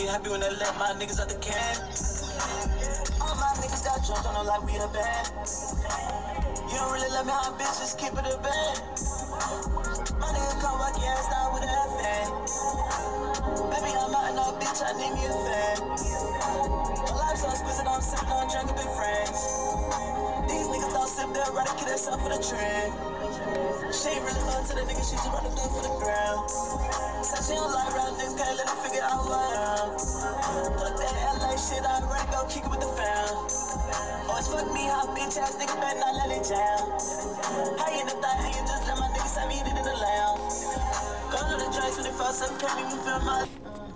only happy when I let my niggas out the can. All my niggas got drunk, don't know like we the band. You don't really let me out, bitch, just keep it a band. My nigga come walk your ass down with a fan. Baby, I'm out and out, bitch, I need me a fan. My life's so exquisite, I'm sipping on drinking big friends. These niggas don't sip there, rather kill herself for the trend. She ain't really loyal to the nigga, she just run the thing for the ground. Said she don't like round niggas, can't let her figure out who I am. Fuck that LA shit, I'd rather go kick it with the fam. Always fuck me, hot bitch ass nigga, better not let it jam. How you end up that hanging, just let my nigga send me hit it in the lounge. Go to the drinks when it felt so can't even feel my.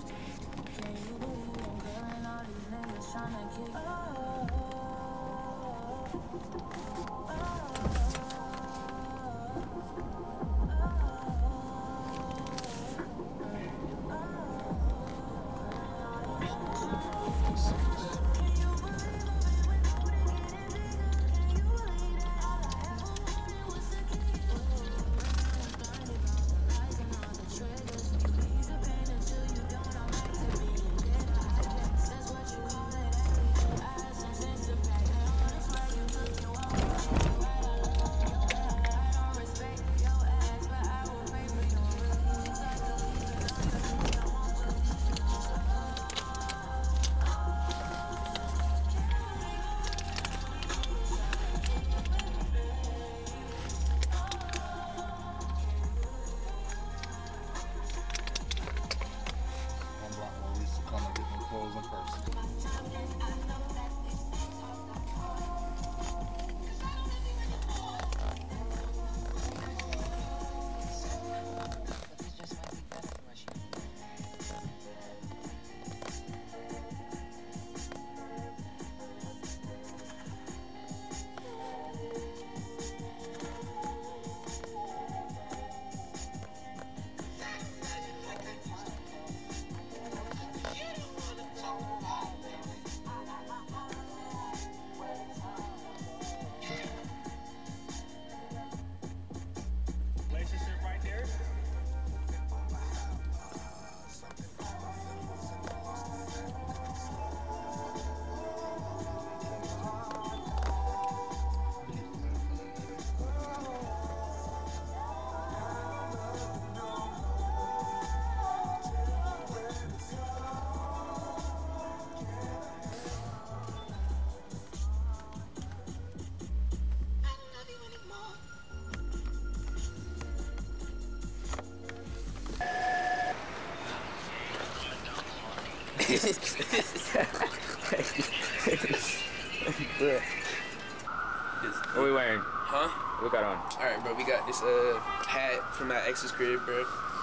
What we wearing? Huh? What we got on? Alright, bro, we got this hat from my ex's crib, bro.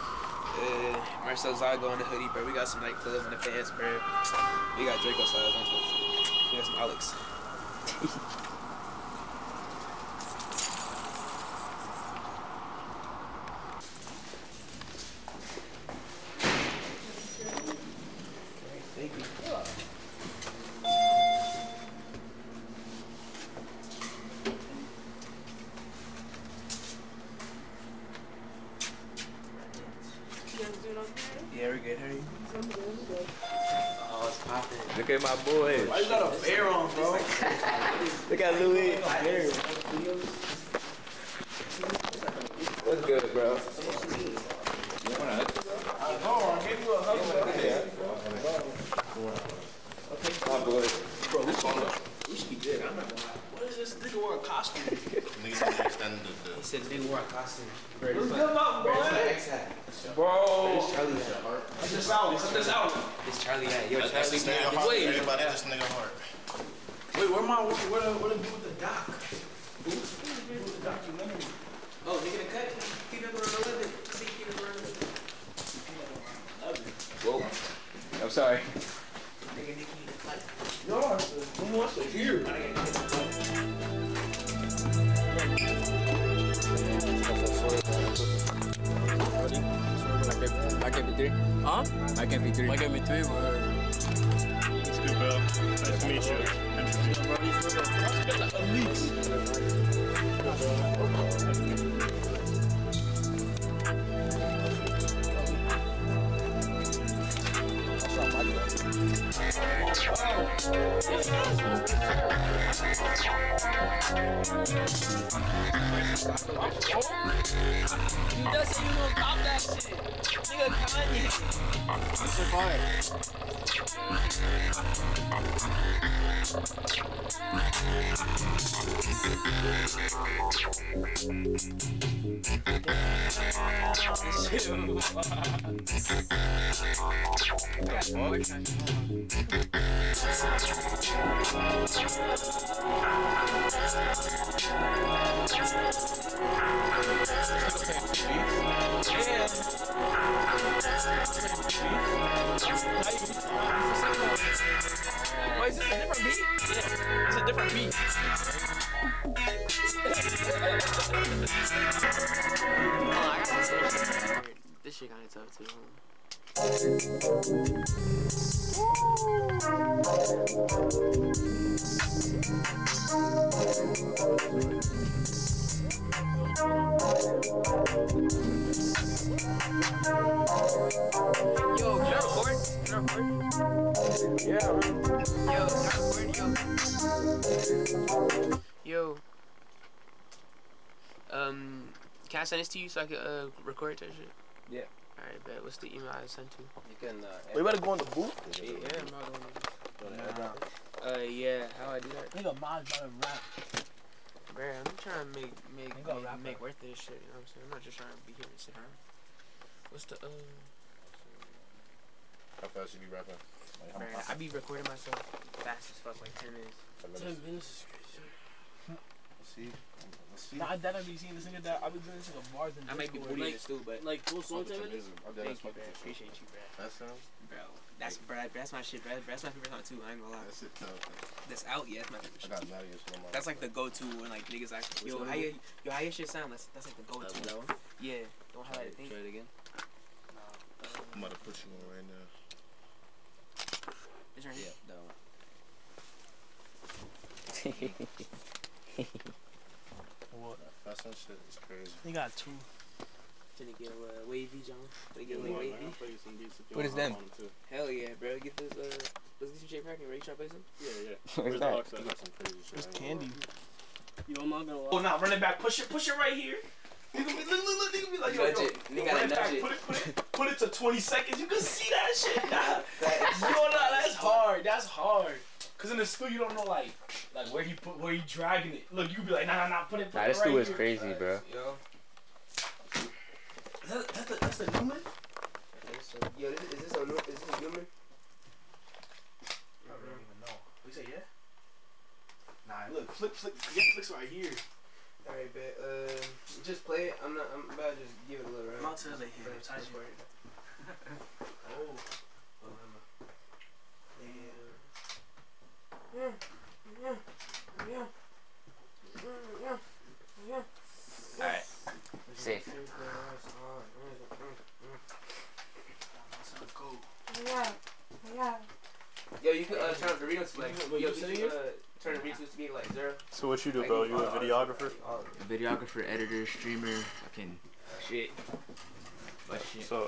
Marcel Zago on the hoodie, bro. We got some nightclub in the pants, bro. We got Draco styles on top. We got some Alex. Thank you. Yeah, we're good. How are you? Oh, it's popping. Look at my boy. Why you got a bear on, bro? Look at Louis. What's good, bro? My boy. Bro, we should be good. I'm not gonna lie. What is this nigga wore a costume? Niggas extended the. He said nigga wore a costume. Bro. It's Charlie hat. It's Charlie hat. Yo, That's Charlie this nigga hat. heart. Wait, Everybody, this nigga heart. wait, what to do with the doc? What to do with the documentary? Oh, nigga, the cut? Keep it around 11. See, keep it around 11. Whoa. I'm sorry. Nigga, Nikki, like. No, who wants to hear? I can be 3. Huh? I can be 3. Why give me 3? It's good, bro. Nice to meet you. Interesting. You just said you gonna pop that shit. Nigga Kanye. That's so fire. Wait, is this a different beat? Yeah, it's a different beat. Oh, I got some serious shit. This shit kinda tough too. Yo, can I record? Can I record? Yeah, man. Yo, can I record? Yo. Can I send this to you so I can record that shit? Yeah. Alright, bet. What's the email I send to? You can. We better go in the booth. Yeah, I'm not going yeah. How I do that? Nigga, mine's about to rap. Bruh, I'm trying to make Nigga, worth this shit. You know what I'm saying? I'm not just trying to be here and sit around. What's the How fast you be rapping? Like, Man, I be recording myself fast as fuck, like 10 minutes. 10 minutes is crazy. Let's see. Nah, I definitely be seeing this nigga that I be doing this nigga bars and I might be Discord. booty in the stew, but Like full song 10 minutes? thank you, bruh. Appreciate you, bruh. That sound? Bro, that's my shit, bruh. That's my favorite song too. I ain't gonna lie. That's it tough. That's out, yeah. That's my favorite I shit. got mad at you. That's like the go-to when like niggas like, yo, how your shit sound? That's like the go-to. That one? Yeah. Don't highlight the thing. Try it again. I'm about to put you on right now. It's right here. Yeah, that one. What? That sound shit is crazy. He got 2. Finna get a wavy, John. Finna get a little wavy. What is them? Hell yeah, bro. Get this. Let's get some shit cracking. Ready? Try to play some? Yeah. Where's that? I got some crazy shit. It's candy. Yo, I'm not gonna lie. Oh, nah, run it back. Push it right here. Nigga, look, nigga be like, yo, Nudge it. Nigga gotta run it back. nudge it. Put it to 20 seconds. You can see that shit. Nah. Facts. Yo, nah, that's hard. That's hard. Cause in the school you don't know like where he dragging it. Look, you be like, nah, put it Nah, this right dude is here. crazy, bro. Yo. That's the Newman? Yo, is this a Newman? I don't even know. You say yeah? Nah, look, flick, flicks right here. Alright, bet. Just play it. I'm about to just give it a little round. I'm out to the here. Touch it. Oh. Alright. Safe. Yo, you could turn up the Doritos to like. Wait, Yo, you you sitting could here? turn the Doritos to be like 0. So what you do, bro? You a videographer? Videographer, editor, streamer, fucking shit. But shit. So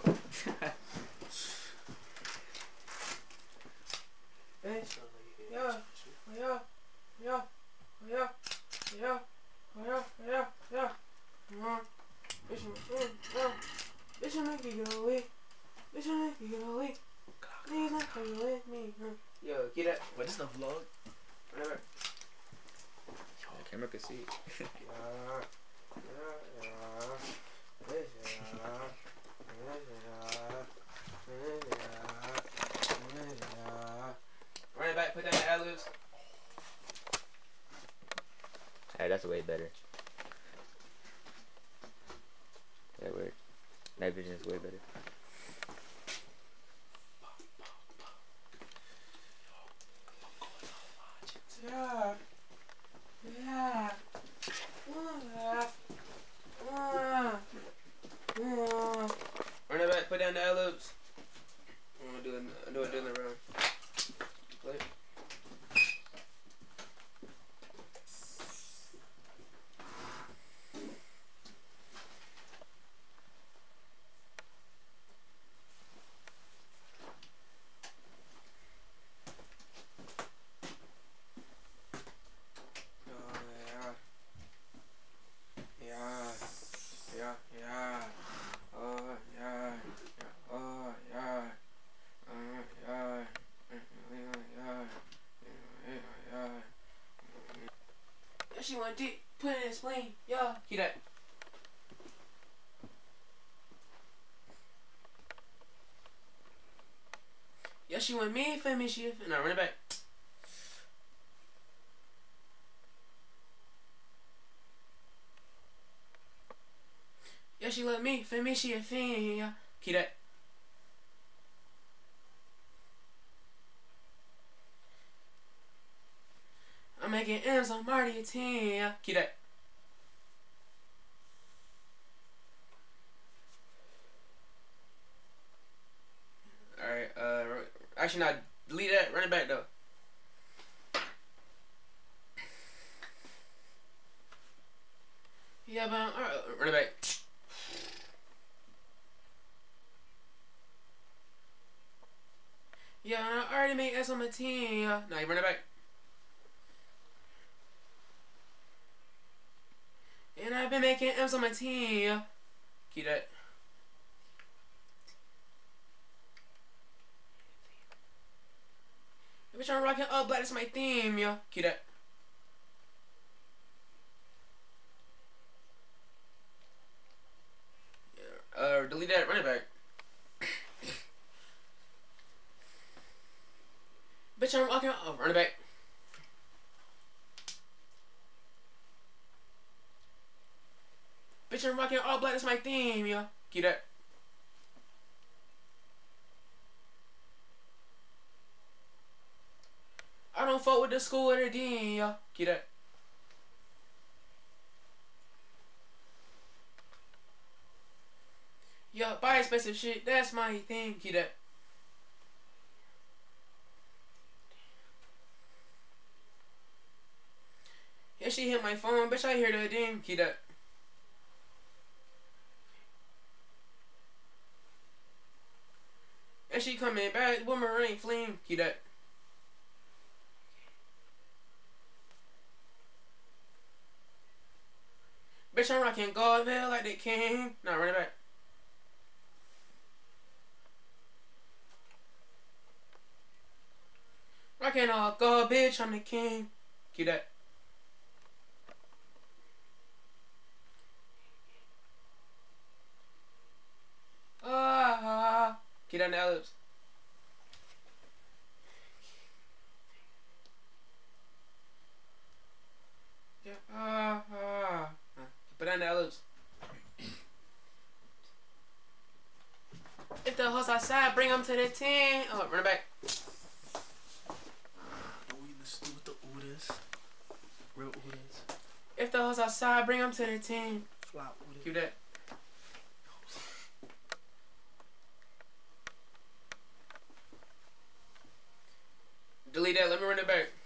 Yo, get that. What is the vlog? Whatever. The camera can see. Run it back, put down the ad-libs. Alright, that's way better. That worked. Night vision is way better. Run it back, put down the ad-libs. I'm gonna do it in the round. Play. she want dick, put it in his spleen. Yeah, keep that. Yeah, she want me, for me, she. No, run it back. Yeah, she love me, for me, she a fiend. Yeah, keep that. I'm making M's, I'm already a 10. Yeah, keep that. Alright, actually, not delete that, run it back though. Yeah, but run it back. Yeah, I already made S on my team. Yeah, now you run it back. And I've been making M's on my team. Yeah, keep that. Bitch, I'm rocking up black. That's my theme. Yeah, keep that. Delete that, run it back. Bitch, I'm walking. Oh, run it back. Bitch, I'm rocking all black. That's my theme, yo. Keep that. I don't fuck with the school or the dean, yo. Keep that. Yo, buy expensive shit. That's my thing. Keep that. Yeah, she hit my phone. Bitch, I hear the ding. Keep that. And she coming back. Boomerang fling. Keep that. Bitch, I'm rocking Godville like the king. Nah, run it back. Rocking all God, bitch, I'm the king. Keep that. Keep that in the ellipse. Yeah, put that in the ellipse. If the hoes outside, bring them to the 10. Oh, run it back. Let's do with the Udas. Real Udas. If the hoes outside, bring them to the 10. Flop Udas. Keep that. Delete that, let me run it back.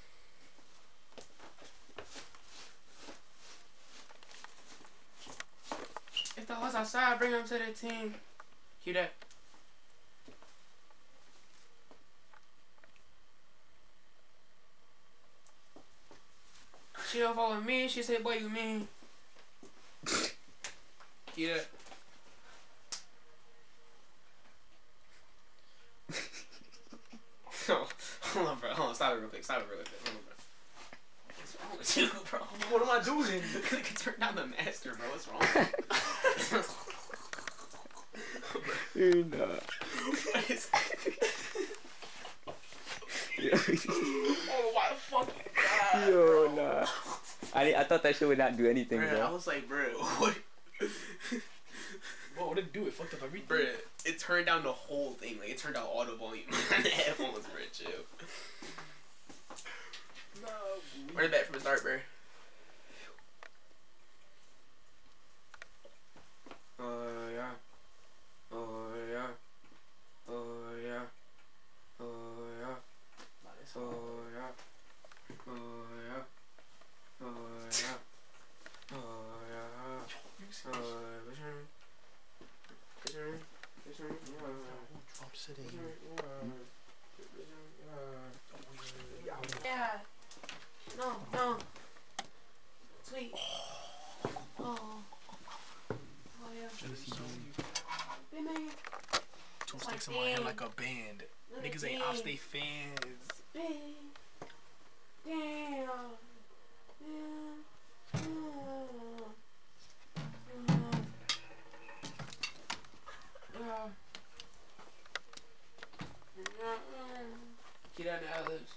If the hoes outside, bring them to the team. Cue that. She don't follow me, she said, boy, you mean. Cue that. Hold on, bro. Hold on. Stop it real quick. Stop it real quick. Hold on, bro. What's wrong with you, bro? What am I doing? Look at turn down the master, bro. What's wrong? You're not. What is Oh my fucking god. Yo, nah. I thought that shit would not do anything, bro? bro. I was like, bro, what? What did it do? It fucked up everything. Bro, it turned down the whole thing. Like, it turned down all the volume. The headphones, bro, chill. No. Run it back from the start, bro. Yeah. Oh, yeah. Oh, yeah. Oh, yeah. Oh, yeah. Oh, yeah. Oh, yeah. Oh, yeah. Yeah. No. Sweet. Oh. Oh, yeah. Baby. Two sticks in my hand like a band. Niggas ain't off they fans. Damn. Yeah. down the olives.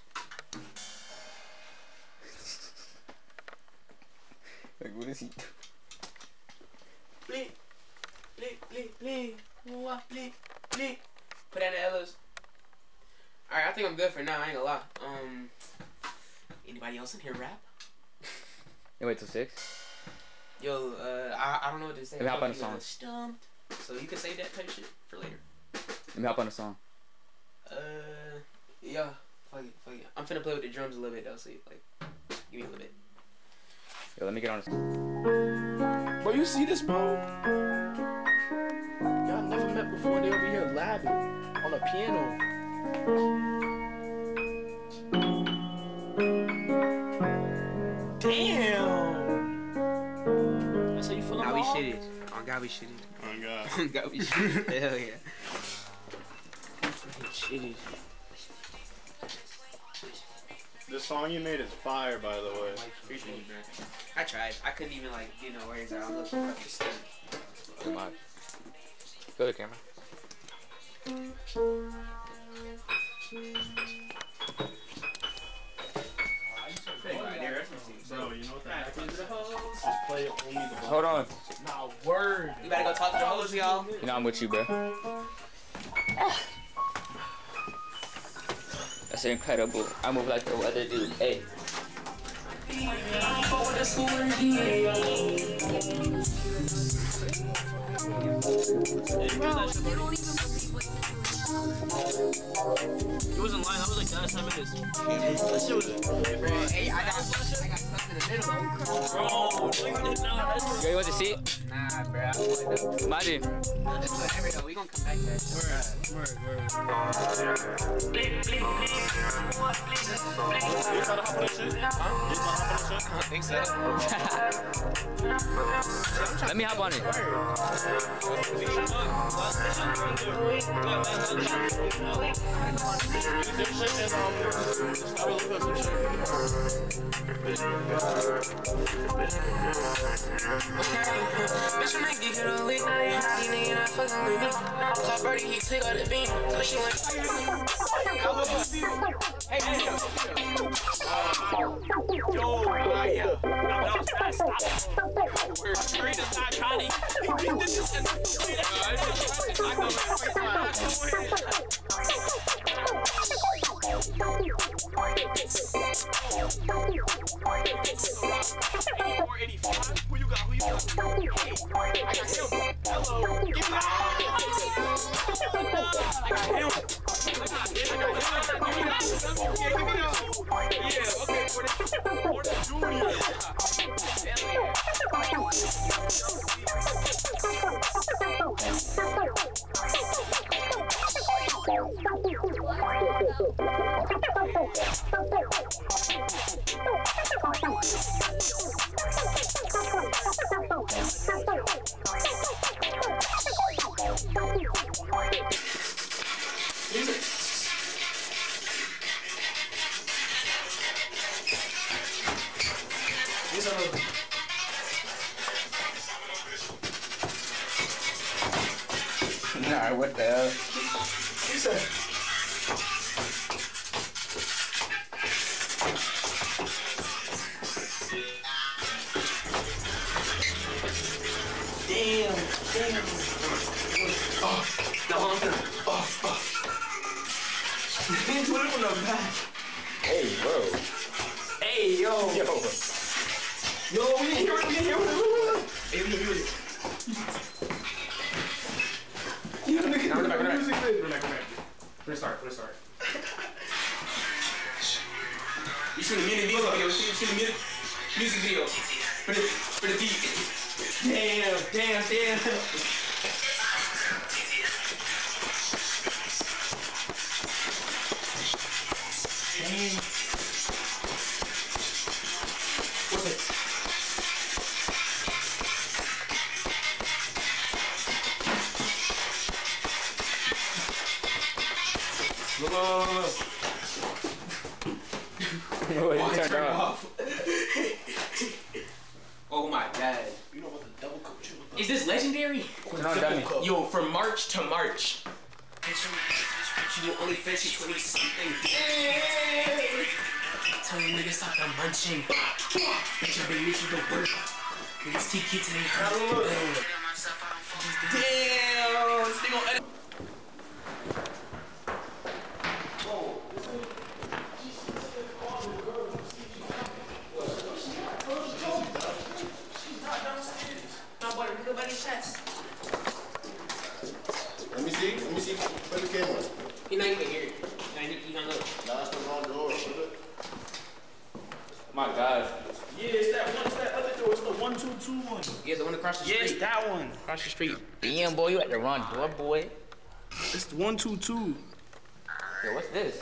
Like, what is he doing? Bleep. Bleep, bleep, bleep. Bleep, bleep. Put down the olives. Alright, I think I'm good for now. I ain't gonna lie. Anybody else in here rap? You wait till 6? Yo, I don't know what to say. Let me hop on the song. Stumped. So you can save that type shit for later. Let me hop on the song. Yeah. Fuck it. I'm finna play with the drums a little bit though, so like, give me a little bit. Yo, let me get on this. Bro, you see this, bro? Y'all never met before. They over here labbing on a piano. Damn. That's how you feel. Now we shitted. Oh God, we shitted. Oh God. Oh God, we shitted. Hell yeah. Fucking shitted. The song you made is fire, by the way. Appreciate you, bro. I tried. I couldn't even like get no words out. I'm looking for the stuff. Come on. Go to the camera. Bro, you know what the heck? Just play only the Hold on. Nah, word. You better go talk to the hoes, y'all. You know I'm with you, bro. That's incredible. I move like the other dude. Hey. It wasn't lying. That was like 10 minutes. That shit was. Hey, I got stuck in the middle. Bro, Yo, you want to see? Nah, bro. Imagine. We gonna come back there. word. You trying to hop on that shit? Huh? You trying to hop on that shit? I don't think so. Let me hop on it. Bitch, make you get away. These niggas not fucking with me. Call Birdie, he took out the beam. But she went. Hey, Yo, yeah. That was fast. Stop. Is not trying to. Who you got? Hey, I got him. Hello. Give me that. I got him. Yeah, okay, for the junior. Nah, what the hell? He said. Damn. Oh, No, I'm gonna. he put it from the back. Hey, bro. Hey, yo. Yo, we didn't hear it. Hey, we can use it. You gotta make it. We're back. Music bit. We're back. Let's start. You seen the music video? You seen the music video for the beat. Damn. What's it? Look. Wait, you turned off. Oh my God. You know what the double coach is? Is this legendary? Turn on dummy. Yo, from March to March. You only finish 20 something. niggas stop the munching. Bitch, your baby needs to work. Niggas T-kids and they hurt. Damn, this nigga gon' edit. Let me see. Put the camera. He not even here. He hung up. Nah, that's the wrong door. My God. Yeah, it's that other door. It's the 122 one. Yeah, the one across the street. Yes, that one. Across the street. Damn, boy, you at the wrong door, boy. It's the 122. Yo, what's this?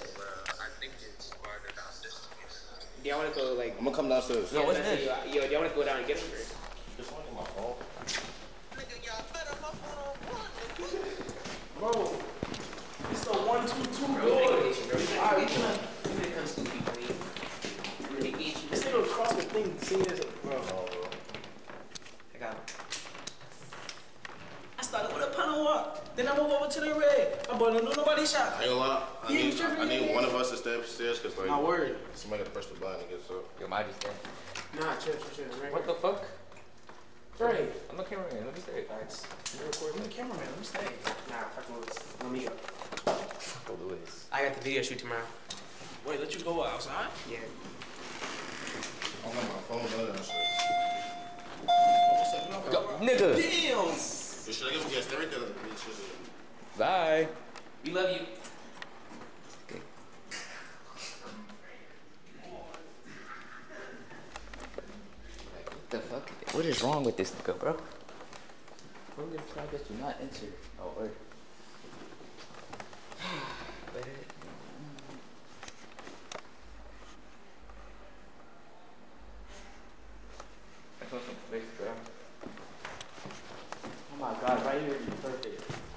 Do y'all wanna go like? I'm gonna come downstairs. Yo, what's this? Yo, do y'all wanna go down and get him? This one in my phone. Bro, it's the 122 door. This nigga across the thing, seeing this, bro. I got him. I started with a pound of walk. Then I move over to the red. My boy don't know nobody shot. I ain't gonna lie. I need one of us to stay upstairs because like My word. somebody gotta press the button and get up. Yo, might just stay. Nah, chill. Right What the fuck? Right. I'm a cameraman. Let me stay. Thanks. You're I'm recording the cameraman. Let me stay. Nah, fuck Louis. Let me go. Go Louis. I got the video shoot tomorrow. Wait, let you go outside? Yeah. I don't have my phone, none of that shit. Go, nigga. Damn. You should have given me everything. Bye. We love you. What the fuck? What is wrong with this nigga, bro? Program progress do not enter. Oh, wait. I want some place, bro. Oh my God, right here is perfect.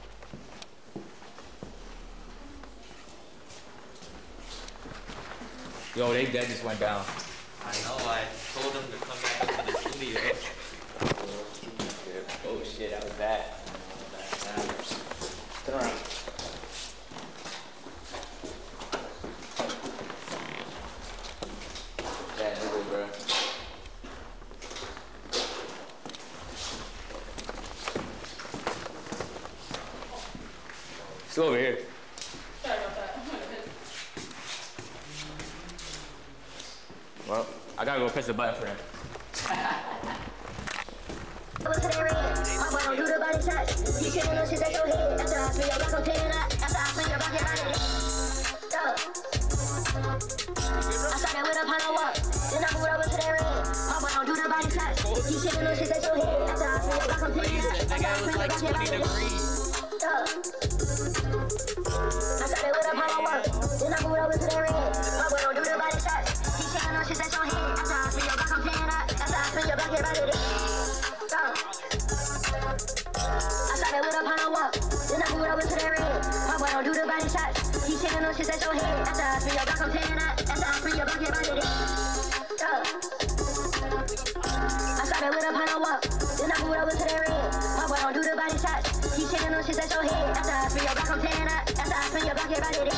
Yo, they dead just went down. I know, I told them to come back up to the studio. Oh shit, that was bad. Turn around. Bad nigga, bro. Still over here. Sorry about that. Well, I gotta go press the button for him. That guy was like 20 degrees. I started with a pile of work, then I moved over to the ring. My boy don't do the body shots. He shaking on shit that's your head. After I spin your back, I'm paying that. After I spin your back, you're right at it. I started with a pile of work, then I moved over to the ring. My boy don't do the body shots. He shaking on shit that's your head. After I spin your back, I'm paying that. After I spin your back, you're right at it. I started with a pile of work, then I moved over to the ring. My boy don't do the body shots. He shaking on shit that's your head. After I spin your back, I'm paying that. After I spin your back, you're right at it.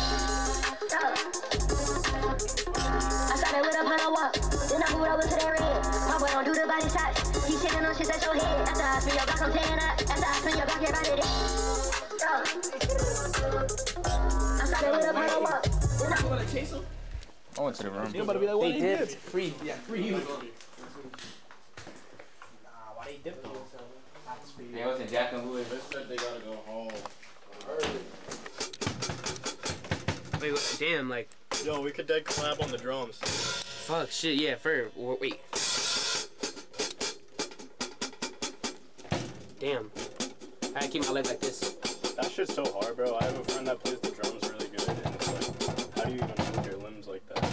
I started with a pile of walk, then I moved over to the ring. My boy don't do the body shots. He shaking on shit that's your head. After I spin your back, I'm paying that. After I spin your back, you're right at it. I started with a pile of walk, then I You wanna chase him? I went to the room. You about to be like, what They they did. did? Free. Yeah, free. Nah, why they dipped though? They was in Jack and Louis. They said they gotta go home. Wait, damn, like, Yo, we could dead collab on the drums. fuck, shit, yeah, wait. Damn. I gotta keep my leg like this. That shit's so hard, bro. I have a friend that plays the drums really good, and it's like, how do you even move your limbs like that?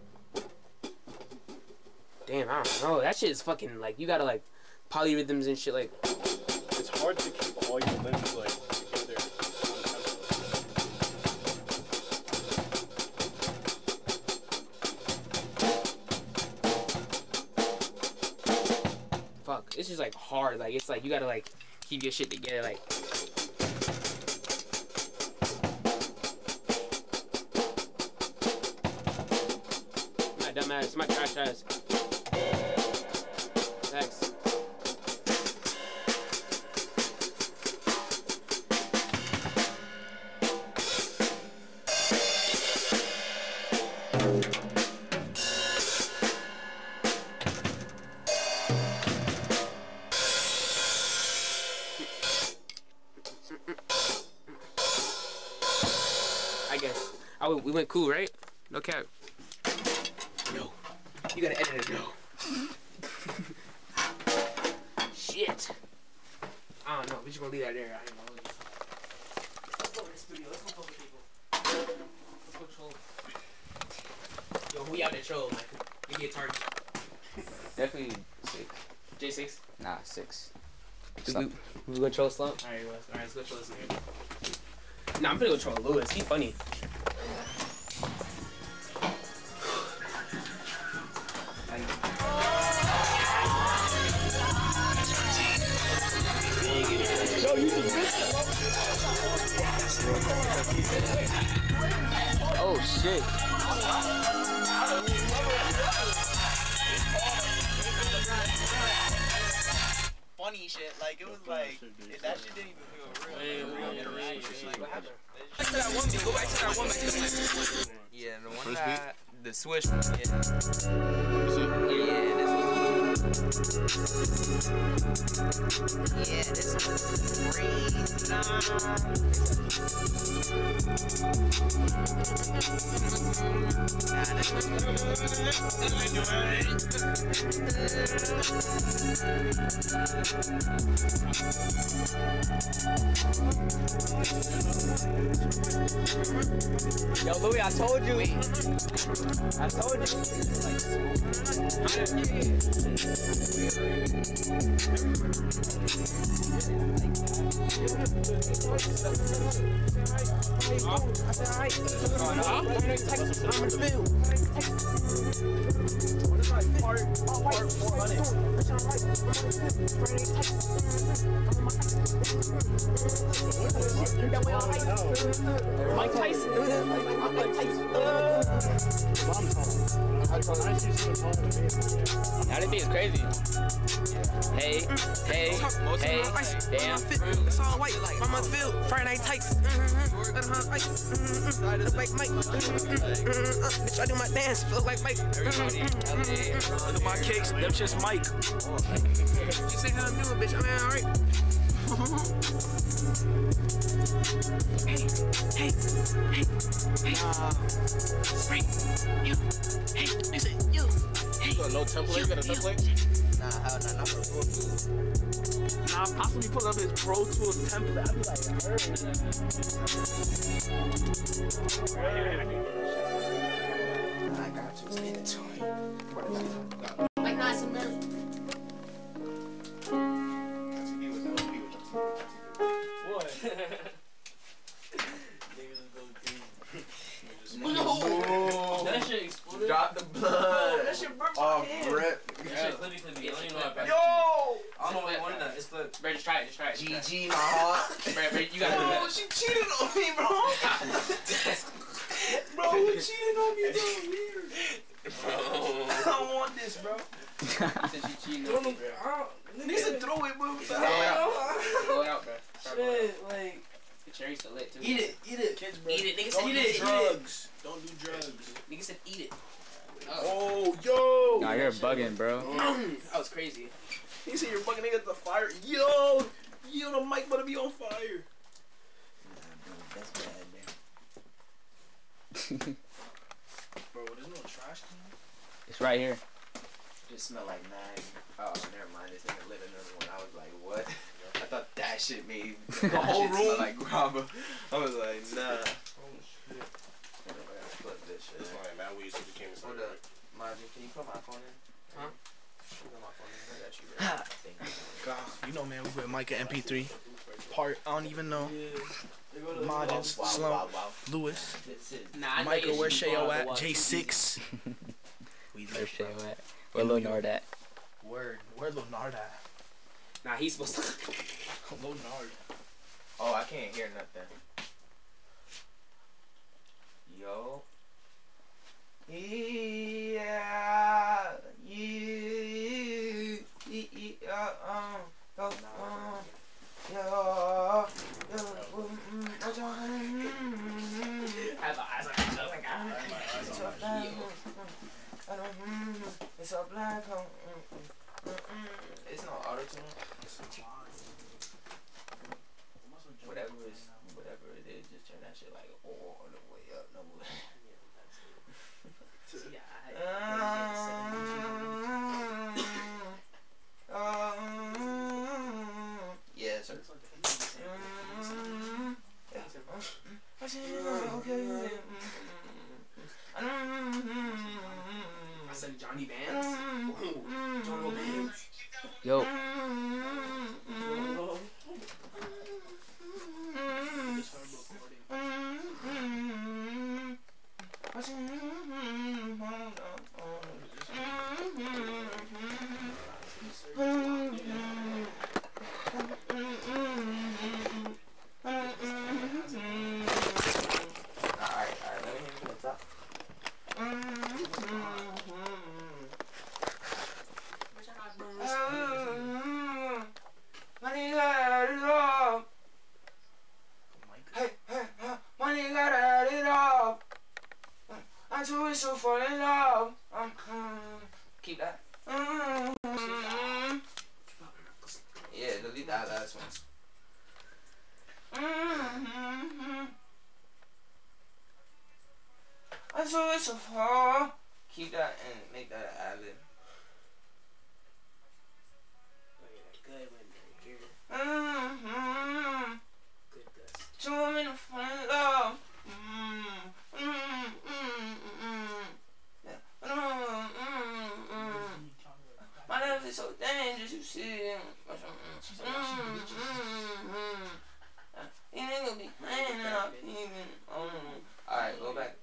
Damn, I don't know. That shit is fucking, like, you gotta, like, polyrhythms and shit, like. It's hard to keep all your limbs like together. Fuck, it's just like hard. Like it's like you gotta like keep your shit together. Like I'm not dumbass, my trash ass. Thanks. I guess. Oh, we went cool, right? No cap. No. You gotta edit it. No. Shit. I don't know. We just gonna leave that there. I ain't gonna hold you. Let's go to the studio. Let's go fuck with people. Let's go troll. Yo, who y'all that troll, man? Give me a target. Definitely 6. J6? Nah, 6. We go troll Slump? Alright, let's go troll this nigga. Nah, I'm finna go troll Lewis. He funny. Oh shit. Funny shit, like it was like that shit didn't even feel real. What happened? Go back to that one beat. Go back to that one beat. Yeah, the one that the swish. Yeah, this was. Yeah, this was great. Yo, Louis, I told you. I told you. Mike Tyson. Now this beat is crazy. Hey, damn. It's all white, from a field, Friday tights. Like Mike. Bitch, I do my dance, feel like Mike. Look at my kicks, them just Mike. You say how I'm doing, bitch, I'm alright. Hey. Spring, you. Hey, is it you? Hey, You got no template? You got a template? Nah, hell nah, not for Pro Tools. Nah, possibly pull up his Pro Tools template. I'd be like, I got you. Send it to me. like nice and merry. what? That shit exploded. Drop the blood. That shit burnt my Off hand. rip. That shit clippy. I don't even know what Yo! I don't know what one of that. It's clip. Bro, just try it. GG, my heart. Bro, you gotta do Bro, that. she cheated on me, bro. Bro, who cheated on me? That's weird. I don't want this, bro. Since you cheating on me, bro. Niggas throw it, bro. Throw it out, bro. Shit, like. The cherry's still lit, too. Eat it. Kids, bro. Eat it. Nigga said Don't eat do it. drugs. Don't do drugs. Nigga said eat it. Oh, yo. Nah, you're bugging, bro. That was crazy. He said you're fucking nigga at the fire. Yo, the mic better be on fire. That's bad, man. Bro, there's no trash can. It's right here. Just smell like nine. Oh, never mind. This nigga lit another one. I was like, what? I thought that shit made the whole room like grabber. I was like, nah. Oh shit. I gotta flip this shit. That's why man, we used to became a Hold up. Marvin, can you put my phone in? Huh? Put my phone in. I got you. Thank you. God, you know, man, we with Micah MP3. Part, I don't even know. Margins, Slump, Lewis, Nah, I know Micah, your where shit Shayo before I at? go watch J6. We Where's live, Shayo bro. at? Where Lil Nard at? Word. Where Lil Nard at? Nah, he's supposed to. Lil Nard. Oh, I can't hear nothing. Yo. Yeah. black. It's all black. It's no auto tune. Whatever it is, just turn that shit like all the way up. No way. Yeah, sir. I said Johnny Bands. Johnny Bands. Yo. So fall in love. Keep that. Yeah, delete that last one. I saw it so far. Keep that and make that an ad-lib. Good one here. Good dust. Two women fall in love. My love is so dangerous, you see. You nigga be playing and I'm even. Alright, go back.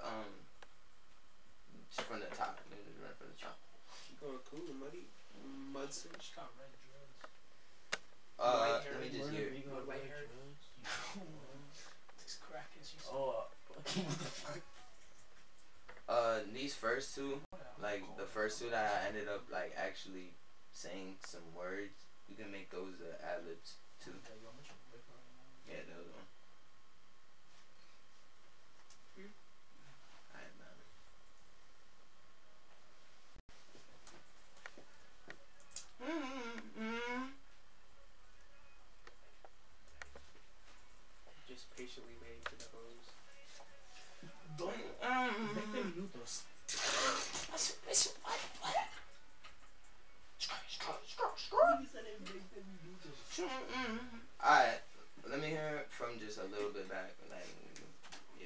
From the top. Run from the top. She going cool, muddy. Mudson. She got red drugs. Let me just hear. White hair. This cracking. She's These first two, like the first two that I ended up like actually saying some words, you can make those ad-libs too. Yeah, those one. Alright, man. Just patiently waiting for the hose. Alright, let me hear it from just a little bit back. Like, yeah.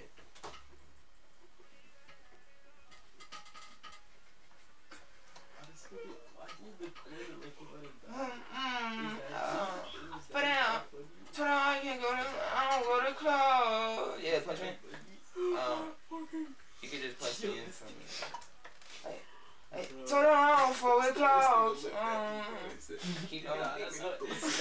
Put down. Turn on, I can't go to, I don't go to club. Yeah, punch me. You can just punch me in from me. Hey, turn on before we close. Keep going. That's how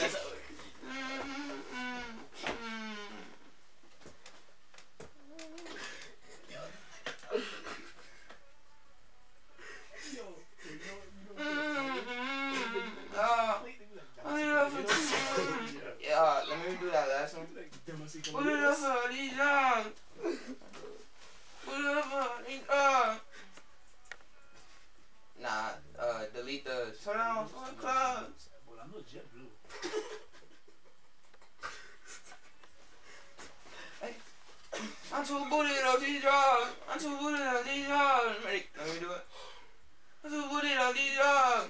let me do that last one. Put it up for these young. Put it up for these Nah, delete the turn on for the clubs. Well, I'm not jet blue. Hey, I'm too booted on these drugs. I'm too booted on these drugs. Ready? Let me do it. I'm too booted on these drugs.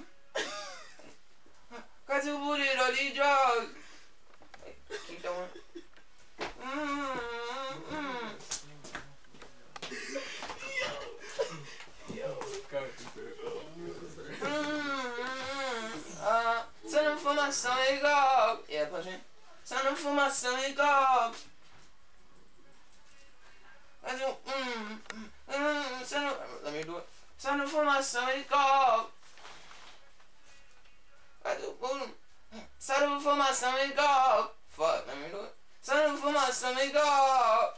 Got too booted on these drugs. Hey, keep going. Send them for my stomach up. Yeah, push me. Send them for my stomach up. Send them, let me do it. Send them for my stomach up. Send them for my stomach up. Fuck, let me do it. Send them for my stomach up.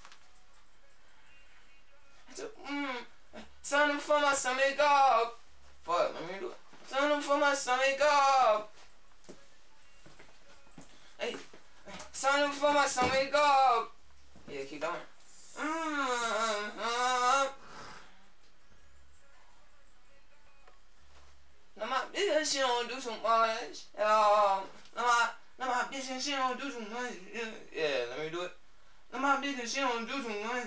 Send them for my stomach up. Fuck, let me do it. Send them for my stomach up. Hey, send them for my stomach up. Yeah, keep going. bitch, she don't do too much. Now my bitch, she don't do too much. Yeah, let me do it. Now my bitch, she don't do too much.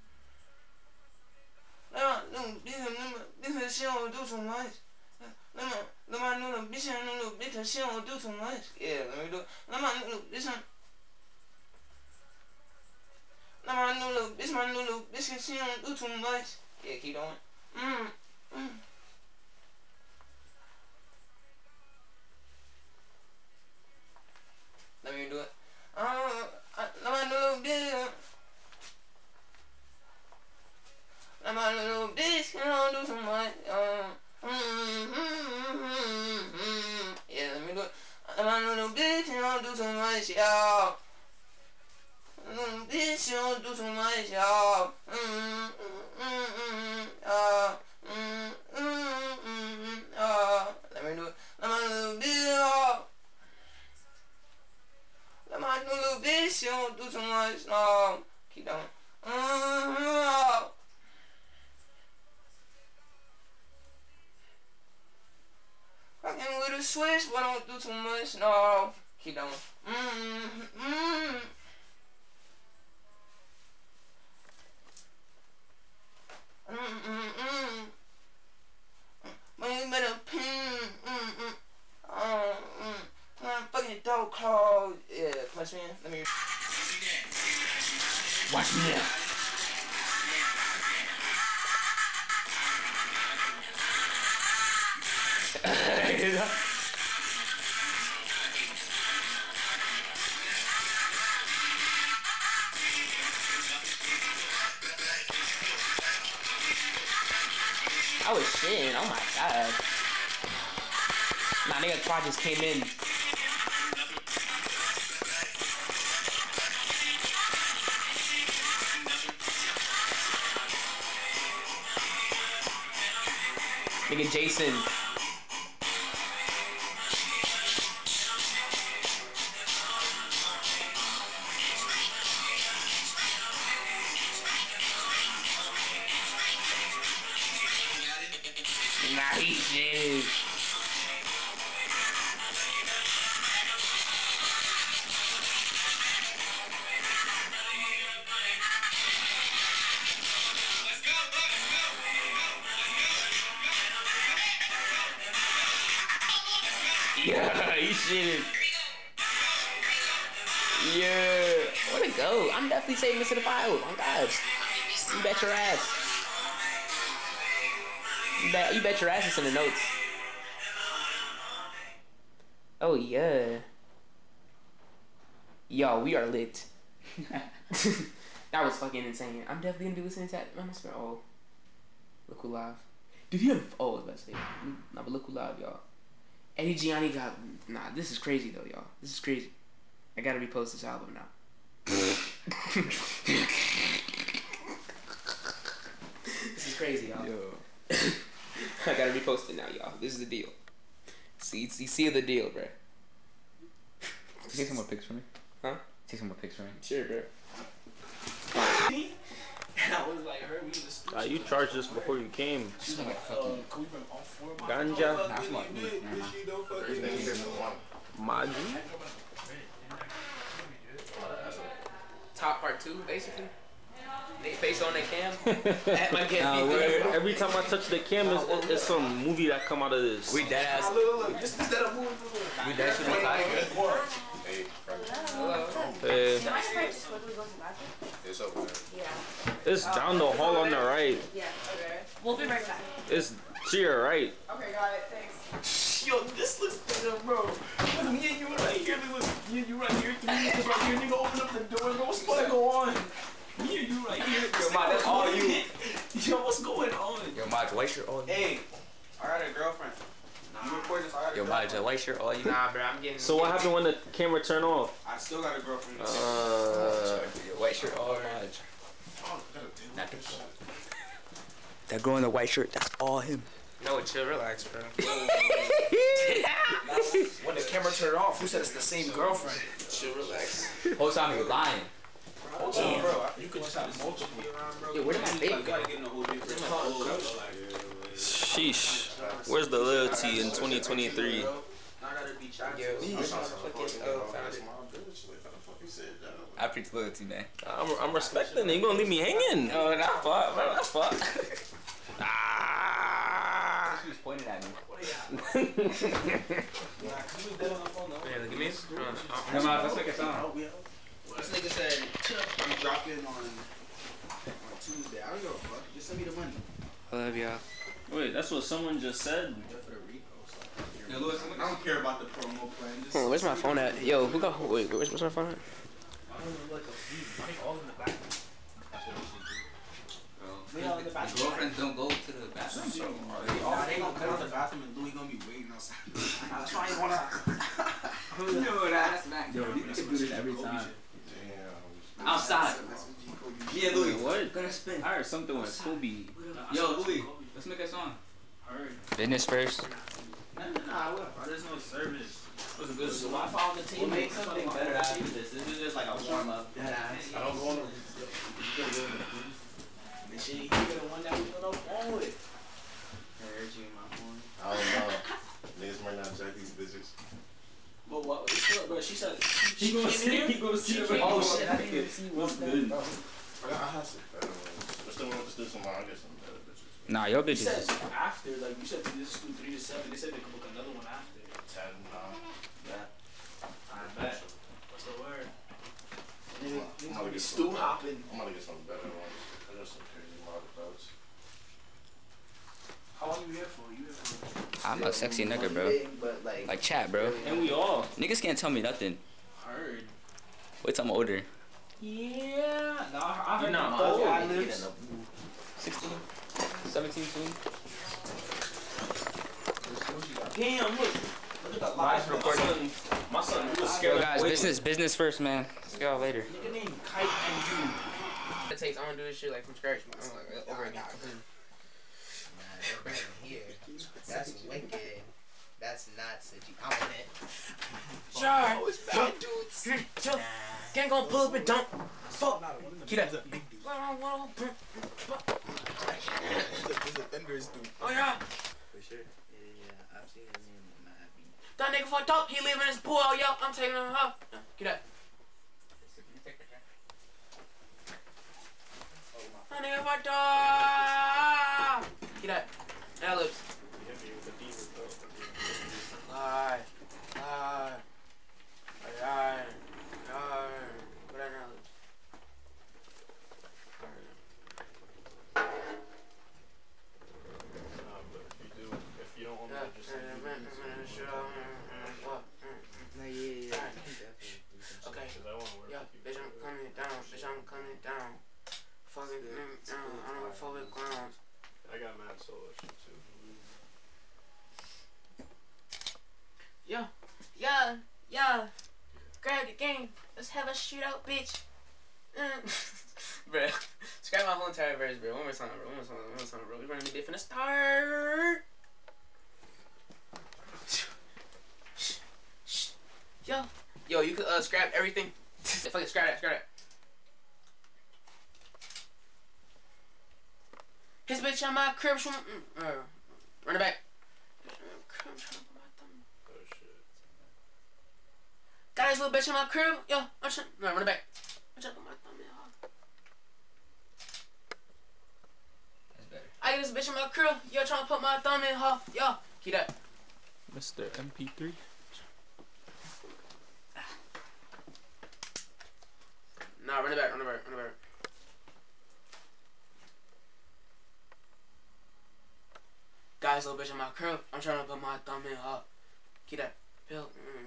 Now my bitch, she don't do too much. Now my little bitch, she don't do too much. Yeah, let me do it. Now my little bitch, my new little bitch, she don't do too much. Yeah, keep going. Let me do it. My little bitch. My little bitch, she don't do too much. Yeah, let me do it. My little bitch, she don't do too much, y'all. Bitch, you don't do too much, y'all. Let me do it. Let my little bitch, y'all. Let my little bitch, you don't do too much, no. Keep going. Fucking with a switch, but don't do too much, no. Keep going. Man, you better fucking dog claw. Yeah, punch me in. Let me. Watch me now. I was shitting. Oh my god. Nah, nigga, Quad just came in. Nigga, Jason. Nice shit. Yeah, he shitted. Yeah. Where'd it go? I'm definitely saving this to the file. Oh God. You bet your ass. You bet your ass it's in the notes. Oh yeah. Yo, we are lit. That was fucking insane. I'm definitely gonna do this in that. Oh. Look who live. Did he oh, I was about to say. Nah, but look who live, y'all. Eddie Gianni got. Nah, this is crazy though, y'all. This is crazy. I gotta repost this album now. This is crazy, y'all. Yo. I gotta repost it now, y'all. This is the deal. See the deal, bro. Take some more pics for me. Huh? Take some more pics for me. Sure, bro. And I was like, her, we just. You charged this before you came. She's like, Ganja. Maji. Top part 2, basically. They based on the cam. Every time I touch the cam, it's some movie that come out of this. We dead ass. Look, this is that a movie. We dead shit on Tiger. It's over there. Yeah. It's down the hall on the right. Yeah. Okay. We'll be right back. It's to your right. Okay, got it. Thanks. Yo, this looks better, bro. Look, me and you right here. Look, me and you right here. 3 niggas right here. Nigga, open up the door and go, what's going to go on? Me and you right here. Yo, Ma, that's all you. Yo, what's going on? Yo, Ma, white shirt all you. Hey, I got a girlfriend. You record this, I got a Yo, Ma, girlfriend. white shirt all you. Nah, bro, I'm getting. So what happened when the camera turned off? I still got a girlfriend. Yo, white shirt all Raj. Not the that girl in the white shirt, that's all him. No, chill, relax, bro. When the camera turned off, who said it's the same girlfriend? Chill, relax. Whole time he was lying. Damn, bro. You could just have multiple. Yo, where did my baby go? Sheesh. Where's the loyalty in 2023? I preach loyalty, man. I'm respecting it. You gonna leave me hanging? No, not fuck, bro. That's fuck. She was pointing at me. Look at me. Come on, let's make a song. This nigga said, I'm dropping on Tuesday. I don't give a fuck. Just send me the money. I love y'all. Wait, that's what someone just said. I don't care about the promo plan. Just Where's my phone at? Yo, who got? Wait, where's my phone at? Girlfriends don't go to the bathroom. they gonna come out the bathroom and Louis gonna be waiting outside. That's why I wanna. You know that. Yo, you can do this every time. Outside. Me and Louis. What? Gonna spin. I heard something with Kobe. Yo, Louis, let's make a song. Business first. Nah, there's no service. What's a good So song? I found the team. We'll make something better after this. This is just like a warm up. I don't go on the. The shit he could have won that we went on phone with. I heard you in my phone. I don't know. Niggas might not check these bitches. But what? Bro, she said He gonna see the Oh shit! I didn't even see What's good? I have some better ones. But still want to do some more. I get some better bitches. Nah, your You bitches. said after, like you said, this is 3 to 7. They said they could book another one after. 10, Yeah. I bet. What's the word? Niggas gonna be stool hopping. I'm gonna get some better ones. I got some crazy model belts. How long you here for? You here for? I'm a sexy nigga, bro. But Like chat, bro. And we all. Niggas can't tell me nothing. Heard. Wait till I'm older. Yeah. No, I heard not those old. ad-libs. 16, 17 soon. Damn, look. Look at the live recording. My son, he was scared. Yo, guys, business first, man. See y'all later. Nigga named Kite and you. It takes. I want to do this shit like from scratch. I'm like over again. here. That's wicked. That's not such a compliment. Sure. It's bad dudes. Can't go pull up and dump. Fuck. Keep that. Oh yeah. For sure. Yeah, I've seen his name on my happy. That nigga fucked up. He live in his pool. Oh yeah. I'm taking him out. Get that. That nigga fucked up. Get that. That lips. Lie. What that now lips? If you don't want me to just send you Okay. because I want to work Yeah, with you. bitch, I'm coming down. Bitch, I'm coming down. Fucking down. I don't fuck with clowns. I got mad solo shit too. Yeah. Grab the game. Let's have a shootout, bitch. Bruh. Scrap my whole entire verse, bro. One more time, bro. We're running the diff in the start. Yo, you could scrap everything. Fucking scrap that. His bitch on my crib. Run it back. Oh shit. Got his little bitch on my crib. Yo, I'm trying. No, run it back. I'm trying to put my thumb in. That's better. I get this bitch in my crib. Yo, trying to put my thumb in her. Yo, keep that. Mr. MP3. Nah, run it back. Guys, little bitch in my crib. I'm trying to put my thumb in her. Keep that. Bill.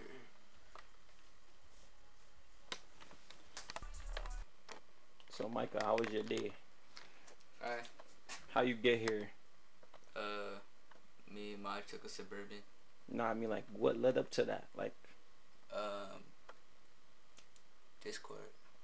So, Micah, how was your day? Alright. How you get here? Me and Mike took a Suburban. No, I mean, like, what led up to that? Like, Discord.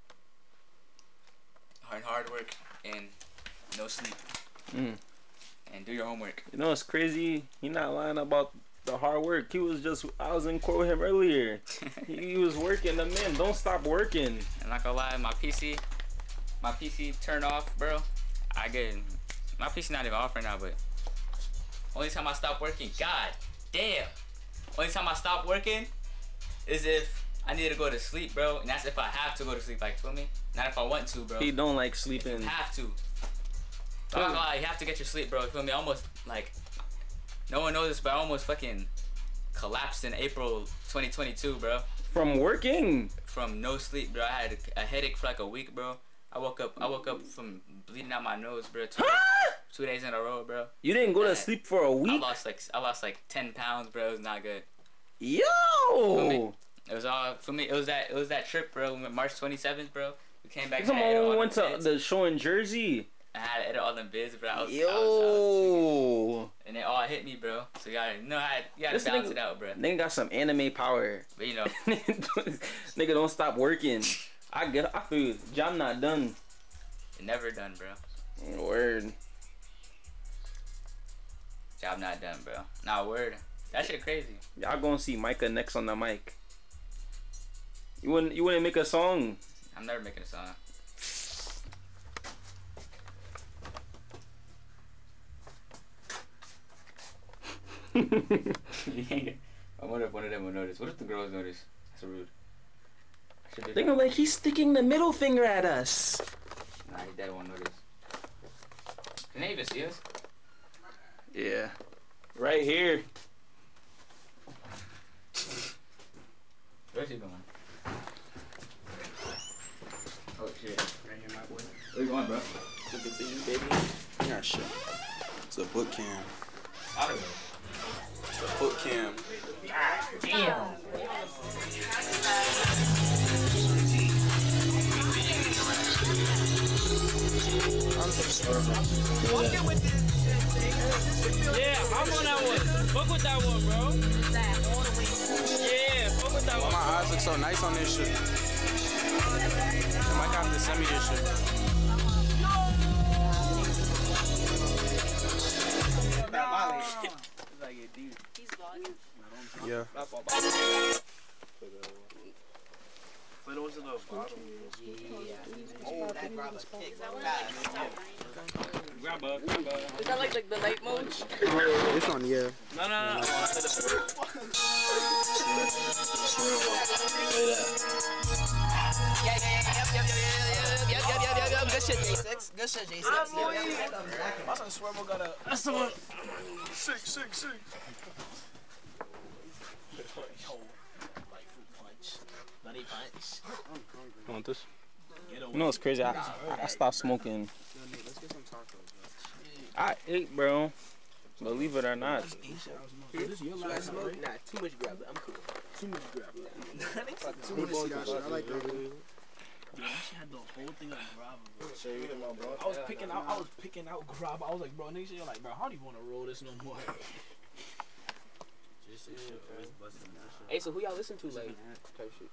Hard work and no sleep. And do your homework. you know, it's crazy. He not lying about the hard work. I was in court with him earlier. he was working. The man, don't stop working. I'm not gonna lie, my PC turned off, bro. My PC not even off right now, but Only time I stop working, god damn. Only time I stop working is if I need to go to sleep, bro. And that's if I have to go to sleep, like, feel me? Not if I want to, bro. He don't like sleeping. You have to. I'm not gonna lie, you have to get your sleep, bro. You feel me? I almost, like, no one knows this, but I almost fucking collapsed in April 2022, bro. From working? From no sleep, bro. I had a headache for like a week, bro. I woke up from bleeding out my nose, bro. 2 days in a row, bro. You didn't go to sleep for a week? I lost like 10 pounds, bro. It was not good. Yo! It was all for me. It was that trip, bro. We went March 27th, bro. We came back. Someone went to the show in Jersey. I had to edit all them vids, bro. I was and they all hit me, bro. So you gotta balance it out, bro. Nigga got some anime power. But you know, nigga don't stop working. I feel job not done. It never done, bro. Word. Job not done, bro. Nah, word. That shit crazy. Y'all gonna see Micah next on the mic. You wouldn't make a song? I'm never making a song. I wonder if one of them will notice. What if the girls notice? That's rude. They're gonna be like, he's sticking the middle finger at us. Nah, his dad won't notice. Can they even see us? Yeah. Right here. Where's he going? Oh shit. Right here, my boy. Where you going, bro? Looking for you, baby. Yeah, shit. It's a boot camp. Out of it. It's a boot camp. Damn. Yeah, I'm on that one. Fuck with that one, bro. Yeah, fuck with that Why one. my eyes look so nice on this shit? You might have to send me this shit. Yeah. Put those in the bottom. Oh, that grab a kick. Grab a. Is that like the night mode? It's on the air. No. Yep. Good shit, J6. Good shit, J6. My son Swervo got a. That's the one. 6. Yo, like fruit punch. Nutty punch. You want this? You know what's crazy? I stopped smoking. I ate, bro. Believe it or not. This is your last smoke? Nah, too much grab. I'm cool. Too much grab. I like that. Dude, that shit had the whole thing of grab, bro. I was picking out grab. I was like, bro, nigga, you're like, bro, how do you want to roll this no more? Hey, so who y'all listen to, like, type shit?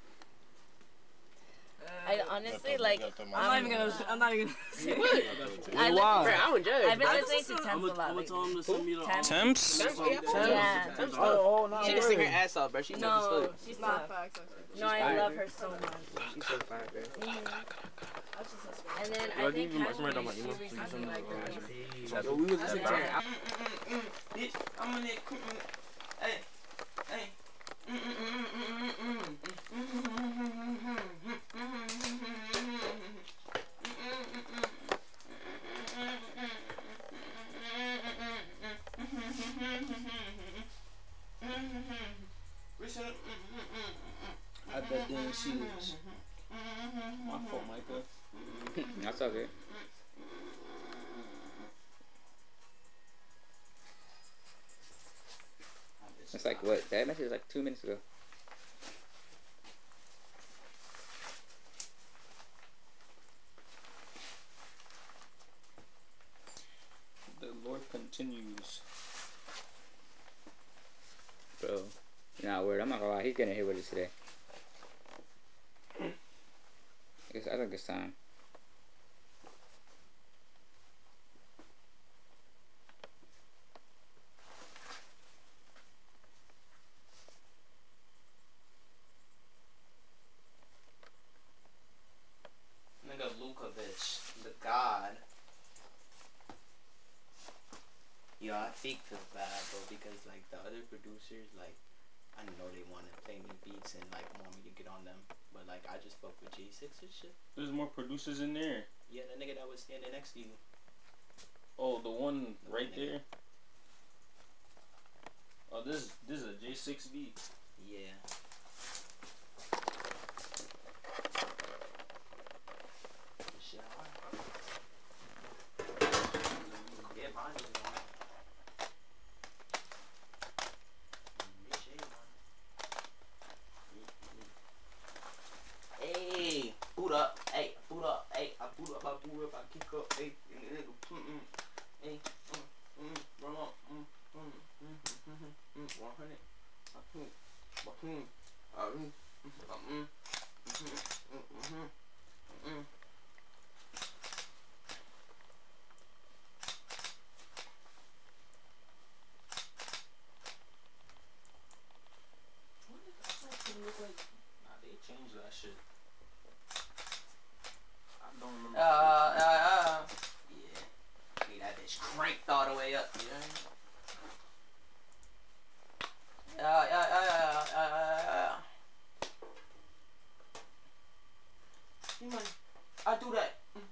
I honestly like. I'm not even gonna say what. I don't judge. I've been listening to Temps a lot. Temps? Yeah. Oh, no. She can sing her ass off, bro. She's No, she's not. No, I love her so much. She's so fire, bro. And then I think Cashmere, she recently like her. Yo, we was listening to her. Bitch, I'm in it. Hey. I bet they didn't see this. My fault, Micah. That's okay. It's like what? That message was like 2 minutes ago. The Lord continues. Bro. Nah, word. I'm not gonna lie. He's getting hit with us today. I think it's time. Nigga Lukovic, the god. Yacht. Rafik feels bad, bro, because like the other producers, like I know they want to play me beats and like want me to get on them, but like I just fuck with J6 and shit. There's more producers in there. Yeah, the nigga that was standing next to you. Oh, the one right there. Oh, this is a J6 beat. Yeah. Shit, yeah, mine is on. Hey, boot up, hey, boot up, hey, I boot up, I kick up, hey, hey, run up, 100, Nah, they changed that shit. I don't remember. yeah. Need that bitch cranked all the way up, you know? Yeah. I do that.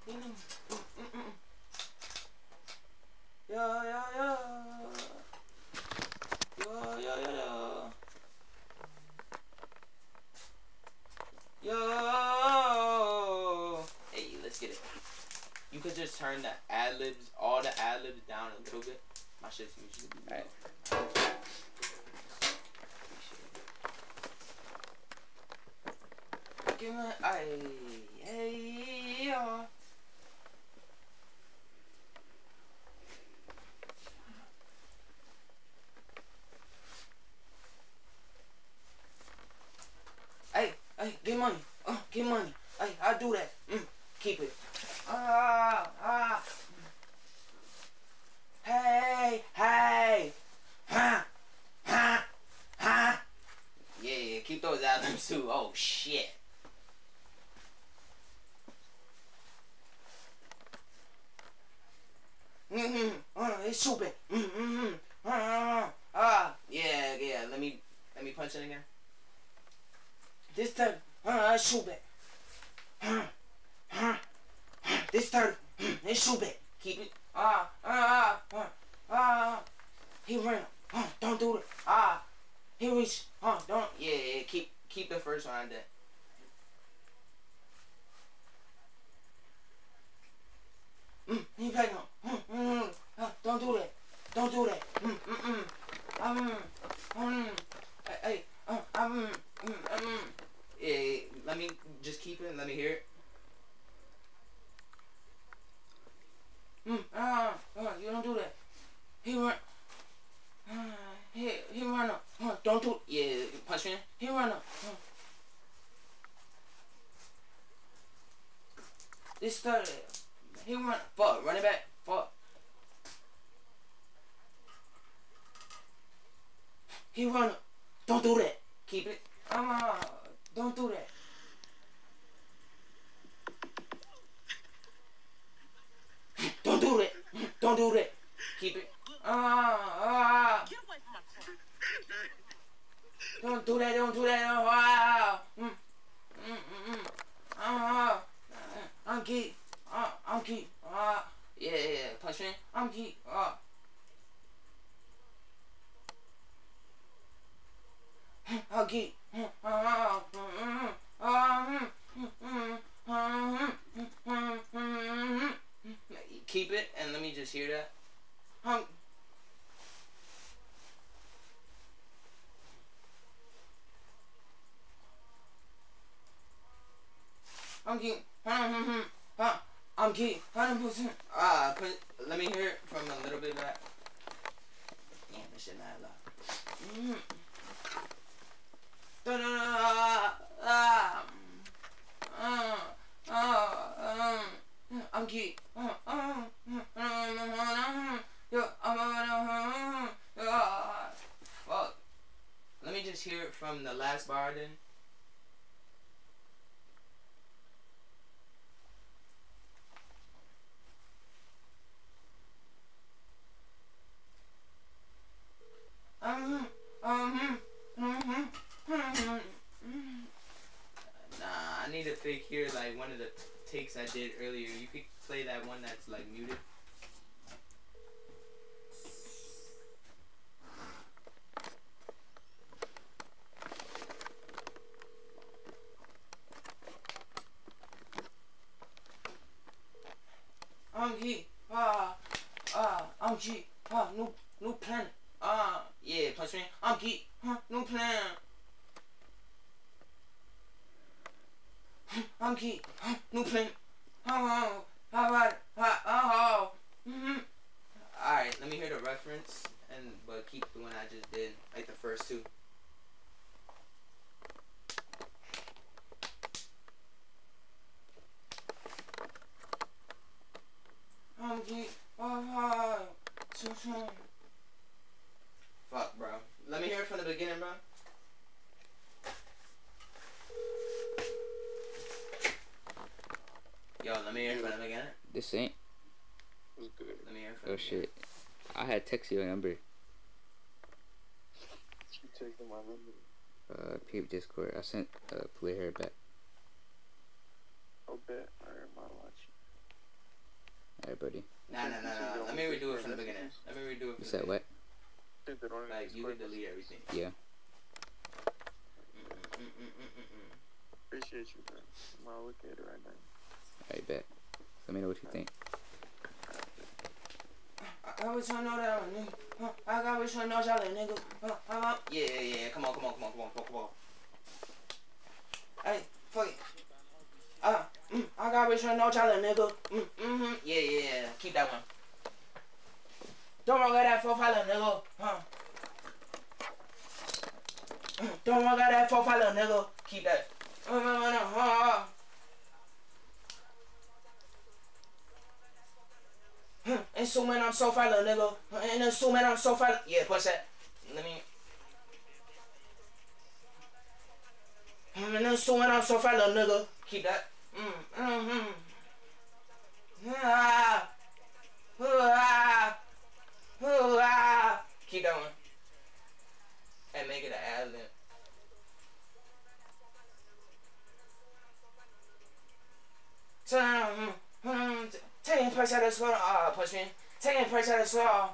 Yeah. Yo. Hey, let's get it. You could just turn the ad-libs, all the ad-libs down a little bit. My shit's usually be low. Give me, yeah. Hey, get money. Get money. Hey, I do that. Keep it. Hey. Yeah, keep those albums too. Oh shit. It's stupid. Yeah. Let me punch it again. This time, shoot it. This time, it's shoot it. Keep it. He ran. Don't do it. He reached. Don't. Yeah. Keep the first one there. He back on. Don't do that. Don't do that. Hey. Yeah, let me just keep it and let me hear it. You don't do that. He run. He run up. Don't do it. Yeah, punch me. He run up. This started. He run. Fuck. Run it back. Fuck. He run up. Don't do that. Keep it. Don't do that. Don't do that. Don't do that. Keep it. Don't do that. Don't do that. I'm keep. Yeah. Punch me. I'm keep. I'll keep. Keep it and let me just hear that. I'm keep. I'm keep. 100%. Let me hear it from a little bit back. Damn, this shit not loud. I'm geek. Fuck. Let me just hear it from the last bar then. did earlier. You could play that one that's like muted. I'm G. I'm G. New planet. Yeah, punch me. I'm G. New planet. I'm G. New planet. Alright, let me hear the reference, but keep the one I just did, like the first two. I'm G. Fuck, bro. Let me hear it from the beginning, bro. Yo, let me hear it from the beginning. This ain't. Let me hear it from Oh shit. I had text your number. You texted my number. Peep Discord. I sent play her back. Oh, bet. Alright, my watch. Alright, buddy. Nah. Let me redo it from the beginning. Let me redo it from You the said what? beginning. Like, you can delete everything. Yeah. Appreciate you, bro. I'm gonna look at it right now. Alright, bet. Let me know what you think. I always trying to know that I'm a nigga. I always trying to know y'all a nigga. Yeah. Come on. Hey, fuck it. I always trying to know y'all a nigga. Yeah. Keep that one. Don't roll that 4-5 nigga. Don't roll that 4-5 nigga. Keep that. Assuming I'm so fine, nigga. And assuming I'm so fine. Yeah, push that. Let me. And assuming I'm so fine, nigga. Keep that. Keep that one. And make it an ad-lib. Taking parts out of the slow. Push me. Taking parts out of the slow.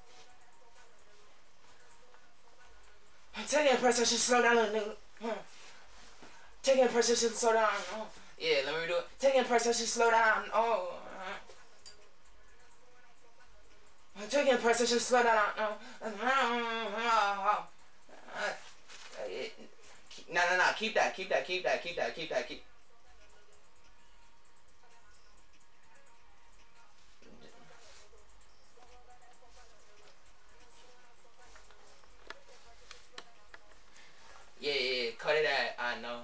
Taking parts out of the slow down, nigga. Taking parts out of the slow down. Yeah, let me redo it. Taking parts out of the slow down. Taking parts out of the slow down. Nah. Keep that. Yeah, cut it at, I know.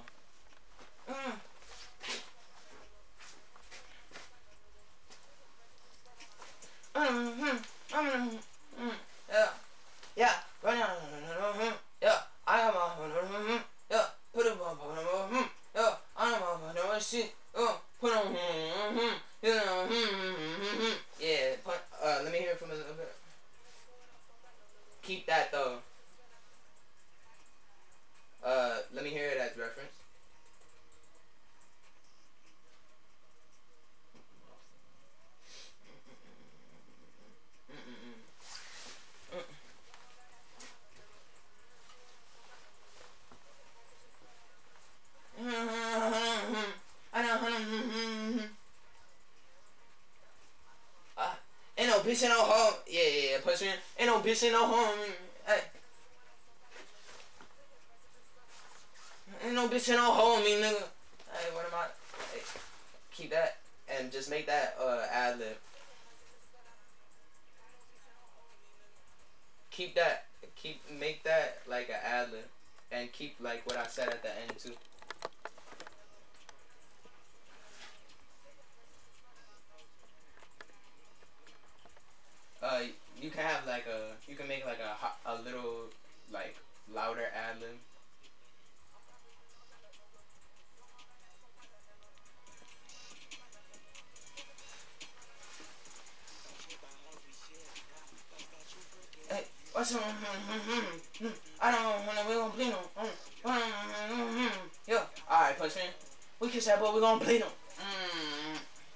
Yeah, right now, yeah, I am yeah, put it on, yeah, I am shit, put on, yeah, let me hear it from a little bit. Keep that though. Let me hear it as reference. Ain't no bitch in no home. Yeah, push me. Ain't no bitch in no home. Hey. Ain't no bitch in no home, me nigga. Hey, what am I? Hey, keep that and just make that ad-lib. Keep that. Make that like an ad-lib, and keep like what I said at the end too. You can have like you can make like a little like louder ad-lib. Hey, what's I don't wanna we gon' bleed him. Yeah, alright, push me. We kiss that boy, we gon' bleed him.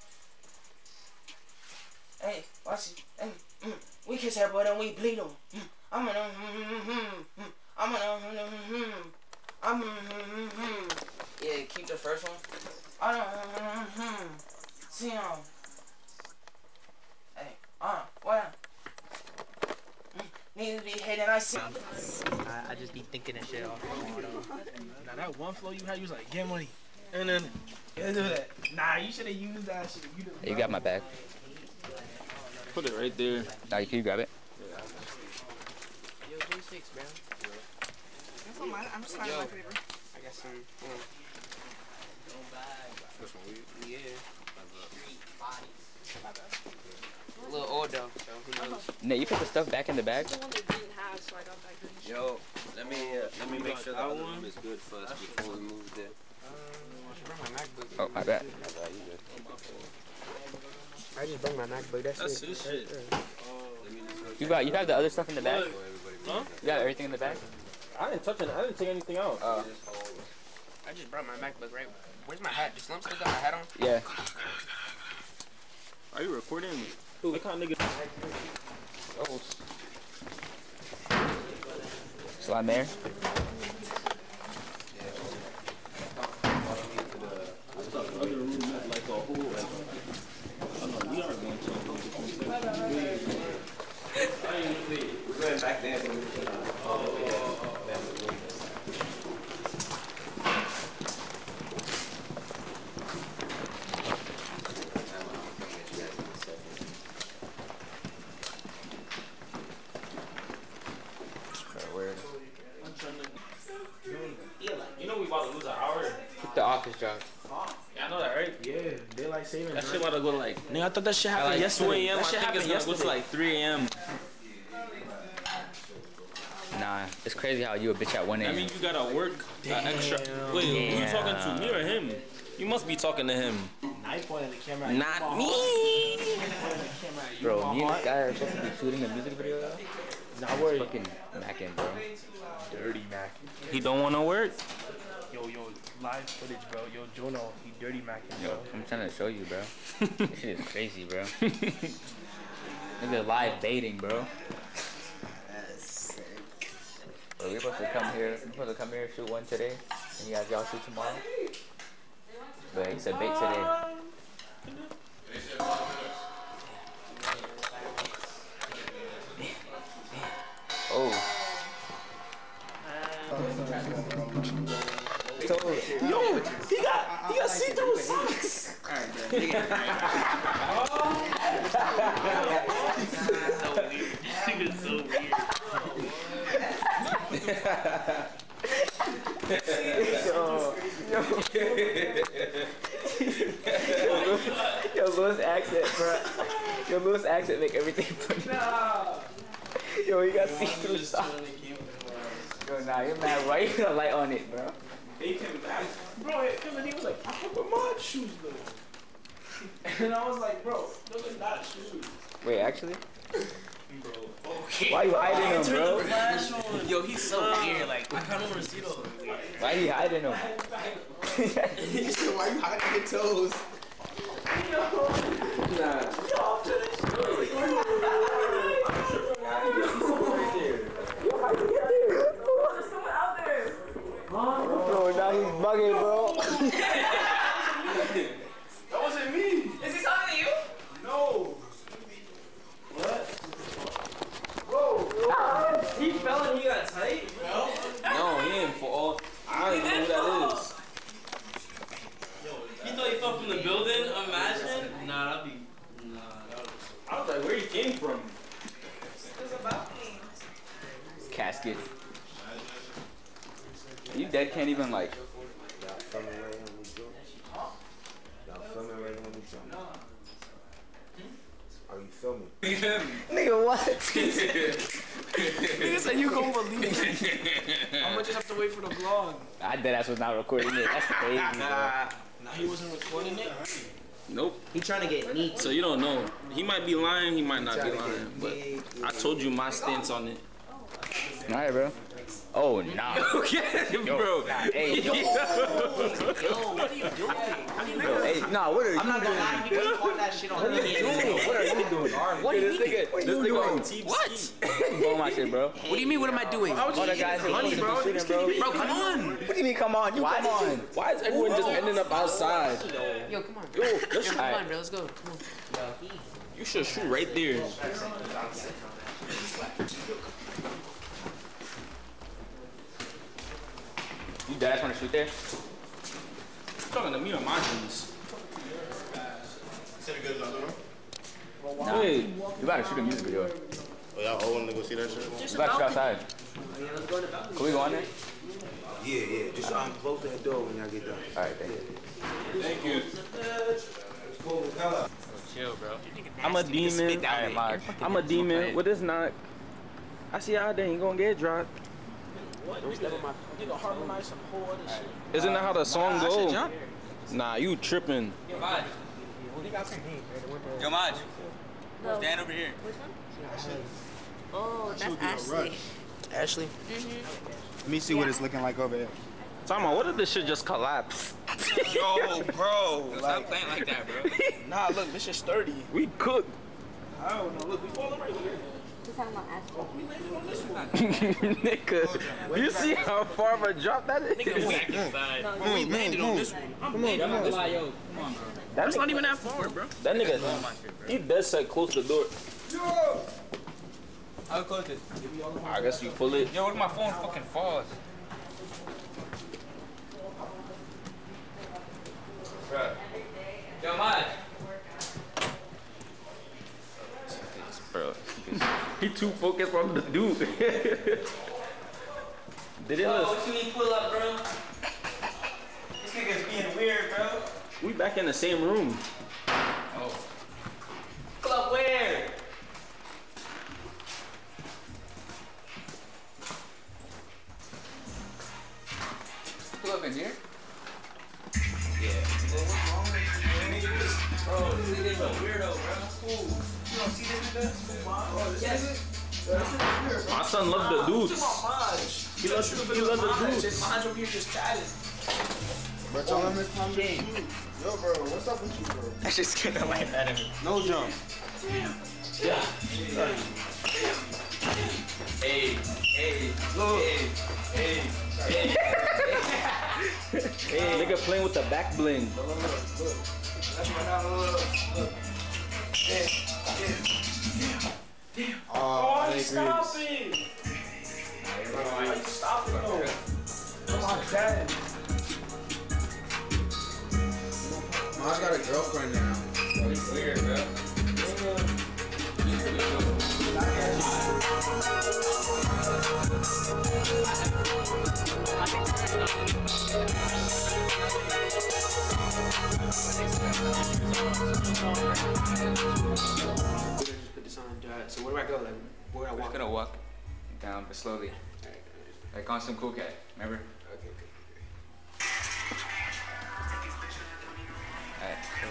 Watch it. We kiss that boy, then we bleed him. I'm yeah, keep the first one. See him. Hey, what? Need to be hating. I see. I just be thinking that shit off. Now that one flow you had, you was like, get money. And then, do that. Nah, you should have used that shit. You got my bag. Put it right there. Now, can you grab it? Yo, J6, bro. I'm just signing my paper. I got some. Yeah. A little old though, so who knows? Nate, you put the stuff back in the bag? The one they didn't have, so I got that green shit. Yo, let me make sure that other room is good first before we move there. Oh, my bad. I just bring my MacBook. That's it. His shit. You have the other stuff in the bag? Huh? You got everything in the bag? I didn't touch it. I didn't take anything out. I just brought my MacBook, right? Where's my hat? Does Slim still got my hat on? Yeah. Are you recording? What kind of nigga? Oh. Slime there. We're going back there. You know we about to lose an hour. Keep the office job. Yeah, I know that, right? Yeah, daylight savings. That shit about to go to like. Nigga, I thought that shit happened Like yesterday. 2 a.m. That I shit think it's happened gonna go to like 3 a.m. Nah, it's crazy how you a bitch at 1 a.m. I mean, you gotta work extra. Wait, who you talking to? Me or him? You must be talking to him. Now you pointing the camera. Not me. Bro, me and this guy are supposed to be shooting a music video though. Not worried. Fucking macking, bro. Dirty Mac. He don't want to work. Yo, live footage, bro. Yo, Jono, he dirty Macking, Yo, bro. I'm trying to show you, bro. This shit is crazy, bro. Nigga live baiting, bro. Bro, we're supposed to come here, shoot one today, and you guys y'all shoot tomorrow. But it's a bait today. Oh. Yo, he got see-through socks. Alright, bro. Nigga's so weird. Yo, Lewis accent, bro. Yo, Lewis accent make everything funny. Yo, you got see-through socks. Yo, nah, you're mad, right? You got a light on it, bro. He came back. Bro, because he was like, I put my shoes though. And I was like, bro, those are not shoes. Wait, actually? Bro, okay. Why you hiding them, bro? Yo, he's so weird. Like, I kind of want to see those. Why you hiding them? He said, why you hiding your toes? Bro, now he's bugging, bro. That wasn't me. Is he talking to you? No. What? Bro, he fell and he got tight. No, he ain't fall. I don't even know who that is. He thought he fell from the building? Imagine? Nah, that'd be. Nah, that would. I was like, where he came from? There's a balcony. Casket. You dead can't even like. Y'all filming right when we jump? Y'all filming right when we jump? Are you filming? Nigga, what? Nigga said you gon' believe it. I'm gonna just have to wait for the vlog. I deadass was not recording it. That's crazy, bro. Nah, he wasn't recording it. Nope. He trying to get neat. So you don't know. He might be lying, he might not be lying. But I told you my stance on it. Alright, bro. Oh, nah. Okay, bro. Hey, Yo, what are you doing? hey, nah, what are you I'm not gonna doing? lie, you just call that shit on me. What are you doing? What do you mean? This nigga What? blowing my shit, bro. What do you mean? What am I doing? All the guys are Honey, bro. shooting, bro. Bro, come on. What do you mean, come on? You come on. Why is everyone just ending up outside? Yo, come on. Yo, let's Yo, come on, bro. Let's go. Come on. You should shoot right there. You guys want to shoot there? You're talking to me or my jeans? Nah. Hey, you gotta shoot a music video. Oh, y'all all want to go see that shit? You gotta shoot outside. Can we go on there? Yeah. Just close that door when y'all get done. All right, thank you. Chill, bro. I'm a demon. I'm a demon. What is not? I see y'all there. You gonna get dropped. Isn't that how the song goes? Nah, you tripping. Yo, Maj. Yo, Maj. Stand over here. Which one? Oh, that's Ashley. Ashley? Let me see what it's looking like over here. Talking about, what if this shit just collapse? Yo, bro. Stop playing like that, bro. Nah, look, this shit's sturdy. We cooked. I don't know. Look, we falling right here. He's talking about Ashley. Nigga, you see how far of a drop that is? Nigga, we landed on this one. I'm landing on this one. Yo, come on, bro. That's not even that far, bro. That nigga, he dead set close to the door. Yo! I'll close it. I guess you pull it. Yo, what if my phone fucking falls? Bruh. Yo, Maj. Bro, he too focused on the dude. Did it look? What you need pull up, bro? This nigga's being weird, bro. We back in the same room. Oh. Pull up where? Pull up in here. Yeah. Bro, this nigga's a weirdo, bro. Ooh. You don't see this nigga? Oh, yes. My son loved the dudes. He loves the dudes. Maj over here just chatting. But tell him it's time to shoot. Yo, bro, what's up with you, bro? That shit's getting on my head. No jump. Yeah. Hey, look. Hey. Hey, nigga playing with the back bling. Look. That's my now. Look. Damn. Oh, stop it. Stop it, though. Come on, Dad. Maj got a girlfriend now. It's weird, bro. Just put this on. So where do I go? Like, where do I We're walk? just gonna walk down, but slowly. Like on some Cool Cat, remember? Okay. Alright, so.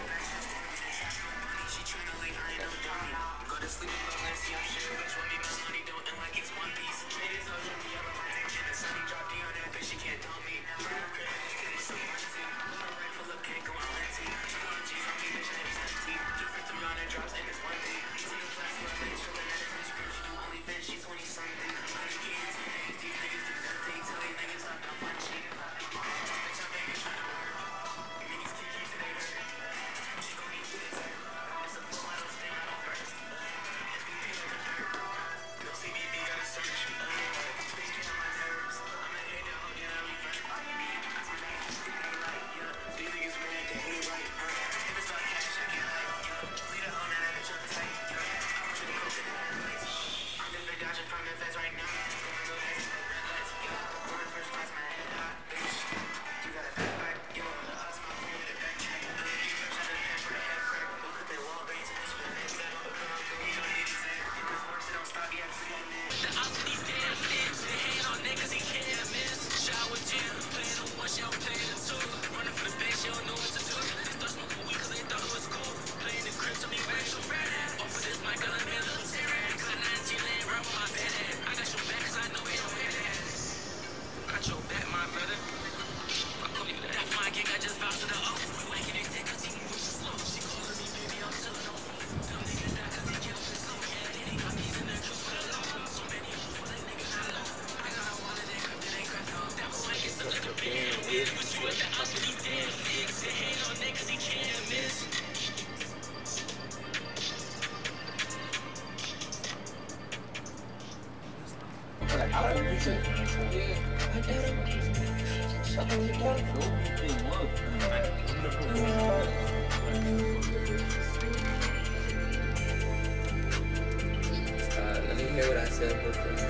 Let me hear what I said before.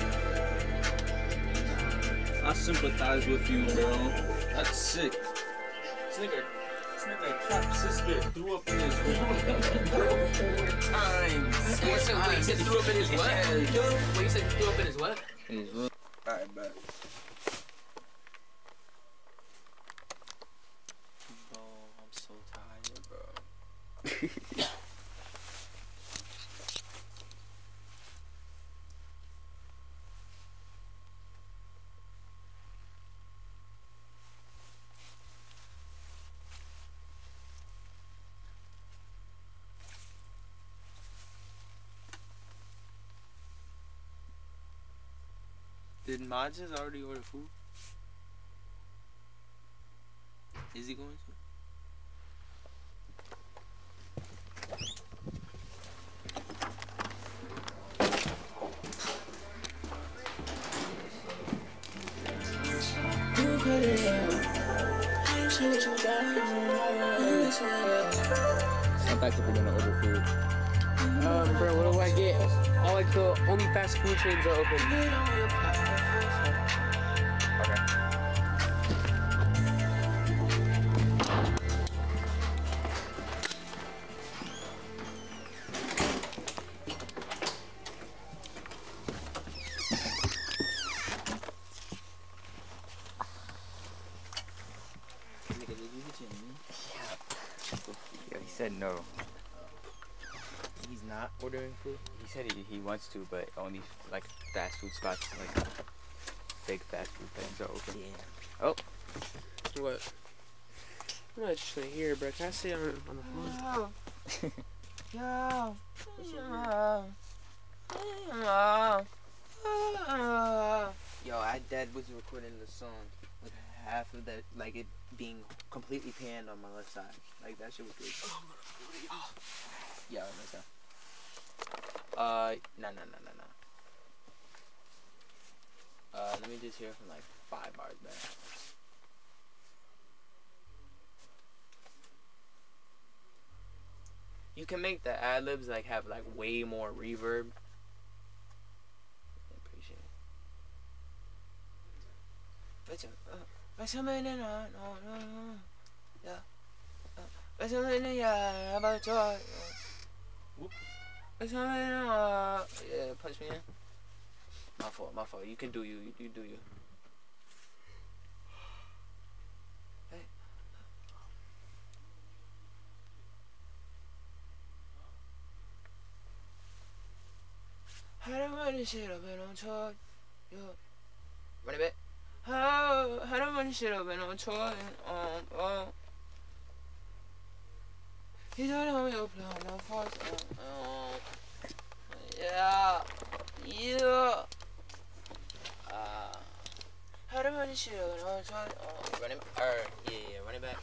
I sympathize with you, bro. That's sick. This nigga clapped sister, threw up in his times. Wait, you said threw up in his what? Wait, you said threw up in his what? In his room. Alright, bet. Bro, I'm so tired, bro. Did Majas already order food? Is he going to? Sometimes people gonna order food. Bro, what do I get? All like the only fast food chains are open. Yeah, he said no. He's not ordering food? He said he wants to, but only like fast food spots, like big fast food things are open. Yeah. Oh. What? I'm not just here, bro. Can I sit on the phone? Yo, I dead was recording the song with half of that, like it being completely panned on my left side. Like that shit was good. Yeah, that's that. No. Let me just hear from like 5 bars back. You can make the ad-libs like have like way more reverb. I appreciate it. Yeah, punch me in. My fault. You can do you. You do you. Hey. I don't want to shit up and on charge. Yo. Run it back. I don't want to shit up and on charge. You don't know your plan, no force. Yeah. I don't want to shit up and on charge. Run it. Yeah. Run it back.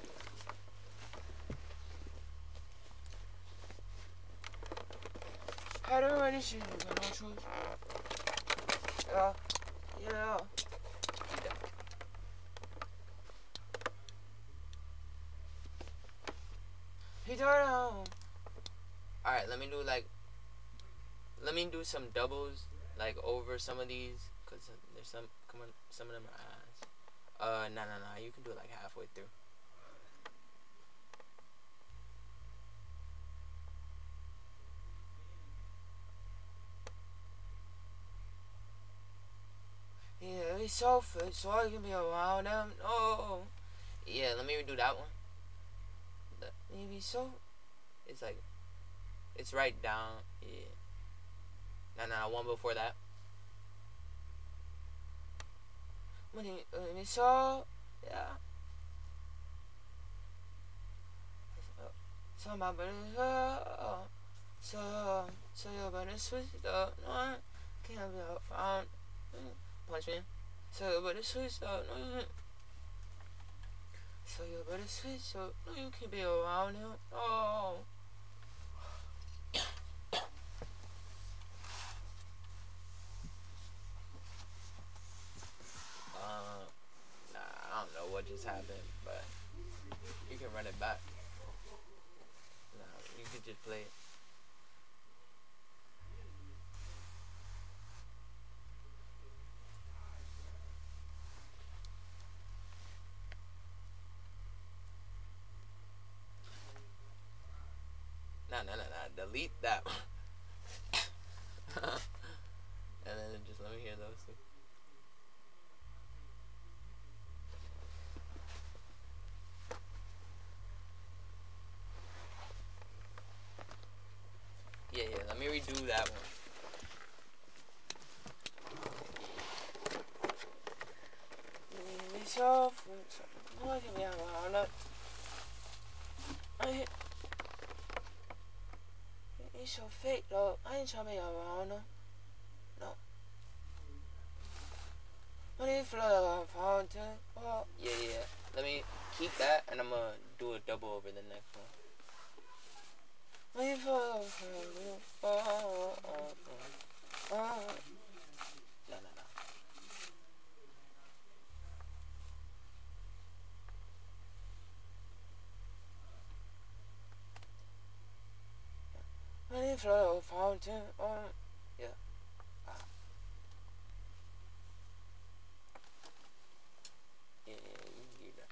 I don't want to shit up and on charge. Yeah. He don't know. Alright, let me do some doubles, like over some of these, cause there's some of them are ass. No, you can do it like halfway through. Yeah, he's so fit, so I can be around him. No. Yeah, let me do that one. Maybe so. It's like, it's right down. Yeah. No, one before that. 문이 의미서 야 서마버려서 서여버릴 수 있어 넌 can't be found punch me 서여버릴 수 있어 넌 서여버릴 수 있어 no you can't be around him oh I don't know what just happened, but you can run it back. Nah, you could just play it. Nah, delete that one. And then just let me hear those two. Yeah, let me redo that one. It's your fate, though. I ain't trying to be around her. No. Money flow fountain. Oh, yeah. Let me keep that, and I'm gonna do a double over the next one. Money flow fountain. Oh. No. Money flow fountain. Yeah. Yeah, you can do that.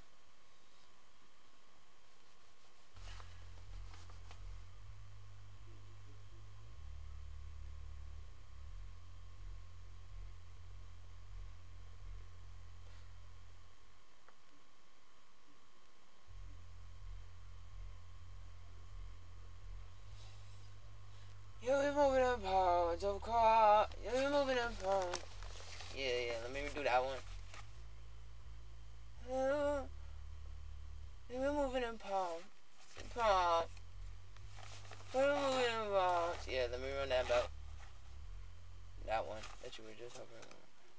You're moving in pounds of car. You're moving in pounds. Yeah. Let me redo that one. You're moving in pounds. We're moving in pounds. Yeah, let me run that back. That one that you were just talking about.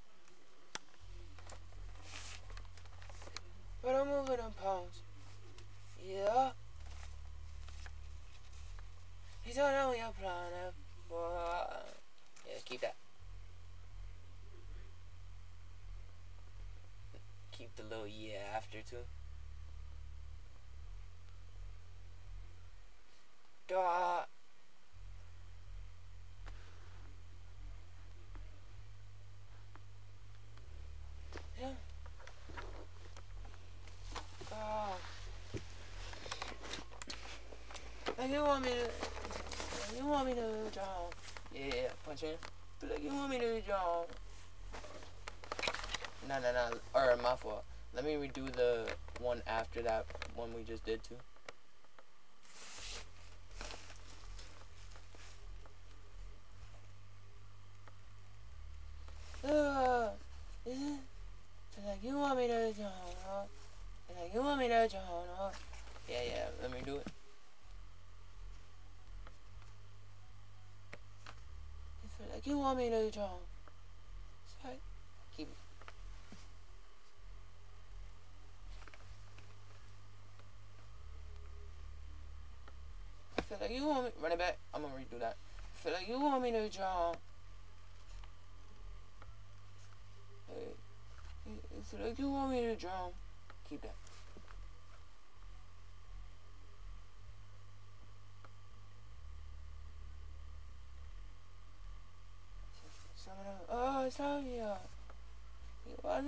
But I'm moving in pounds. Yeah. You don't know what you're planning for. Yeah, keep that. Keep the little yeah after too. Duh. Yeah. Like you want me to jump. Yeah, punch in. Like you want me to jump. No. Or my fault. Let me redo the one after that one we just did too. Like you want me to jump. Like you want me to jump. Yeah. Let me do it. Like you want me to jump. Sorry. Keep it. I feel like you want me. Run it back. I'm gonna redo that. I feel like you want me to jump. Hey. I feel like you want me to jump. Keep that. Oh, sorry. I'm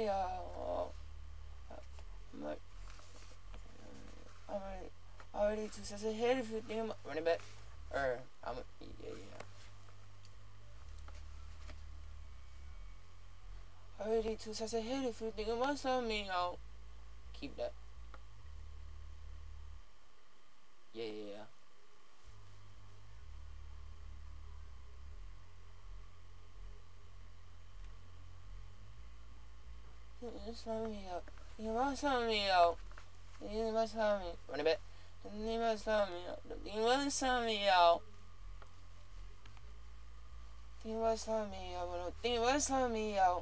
already too sensitive if you think I'm running back. Yeah. Already too sensitive if you think about something out. Keep that. Yeah. must love me out. You must love me out. You must love me. Run it back. You must love me out. You must love me out. You must love me out. You must love me out.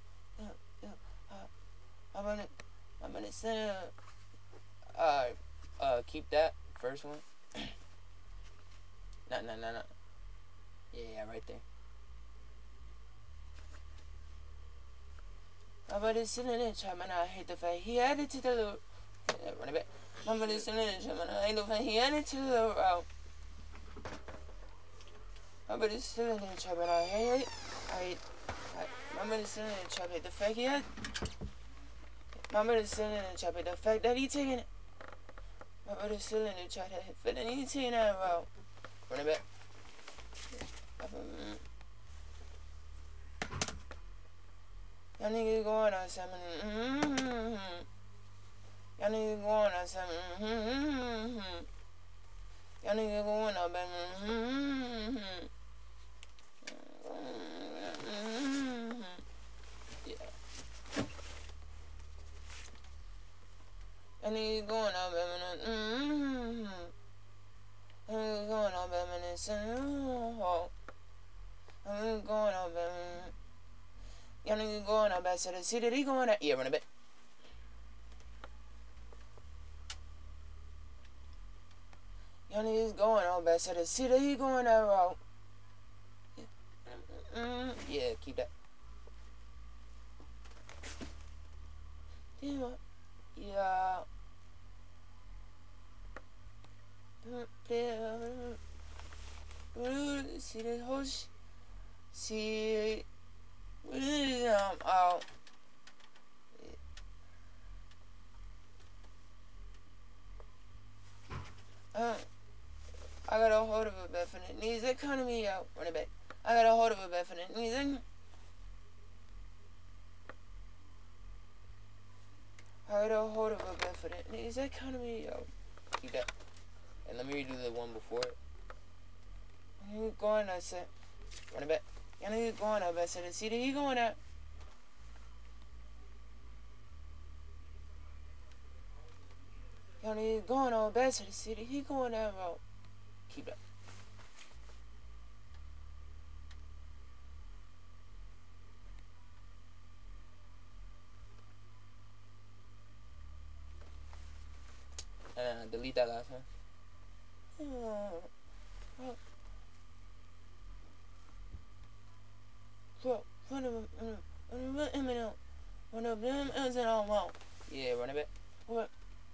I'm gonna send keep that first one. No. Yeah, right there. My buddy's sitting in the trap, and I hate the fact he added to the run it back. My buddy's sitting in the trap, and I hate the fact he added to the route. My buddy's still in the trap, and I hate. My buddy's still in the trap, hate the fact he had. My buddy's still in the trap, hate the fact that he taking it. My buddy's still in the trap, hate the fact that he taking that route. Run it back. Y'all niggas going on something. Y'all niggas going on something. Y'all niggas going on baby. Yeah. Y'all niggas going on baby. Y'all niggas going on baby. I'm going on baby. Y'all niggas going on back to the city, they going out. Yeah, run a bit. Y'all niggas going on back to the city, he going that route. Yeah, keep that. Yeah. See this whole shit. See. Out. I got a hold of a bet for the knees. Economy out. Run it back. I got a hold of a bet for the knees. I got a hold of a bet for the knees. Economy out. Keep that. And let me redo the one before it. I'm going, I said. Run it back. Y'all niggas going up back to the city, he going out. Y'all niggas going on back to the city, he going that route. Keep that. Delete that last one. One of them is in all mouth. Yeah, run a bit. What?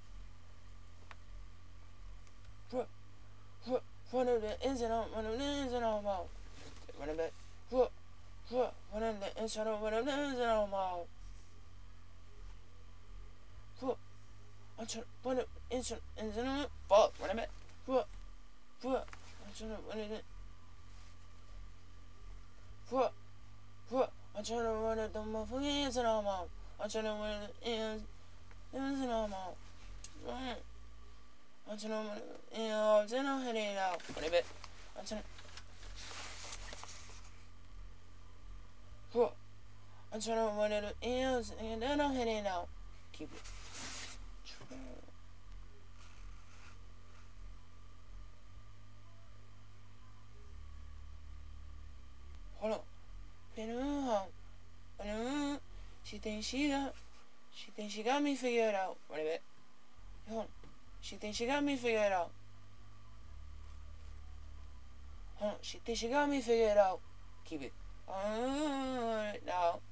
One of the ins and out, one of the ins and all mouth. Run a bit. One of the ins and out, one of the ins and all mouth. I'm trying one of the ins and out. Fuck, run a bit. I'm trying to one of the. I'm trying to run at the motherfucking ends and all mouth. I'm trying to run at the ends and all mouth. I'm trying to run at the ends and I'll head it out. Run a bit. I'm trying to run at the ends and then I'll head it out. Keep it. Hold on. She thinks she got me figured out. Wait a minute. Hold on. She thinks she got me figured out. Hold on. She thinks she got me figured out. Keep it. Now.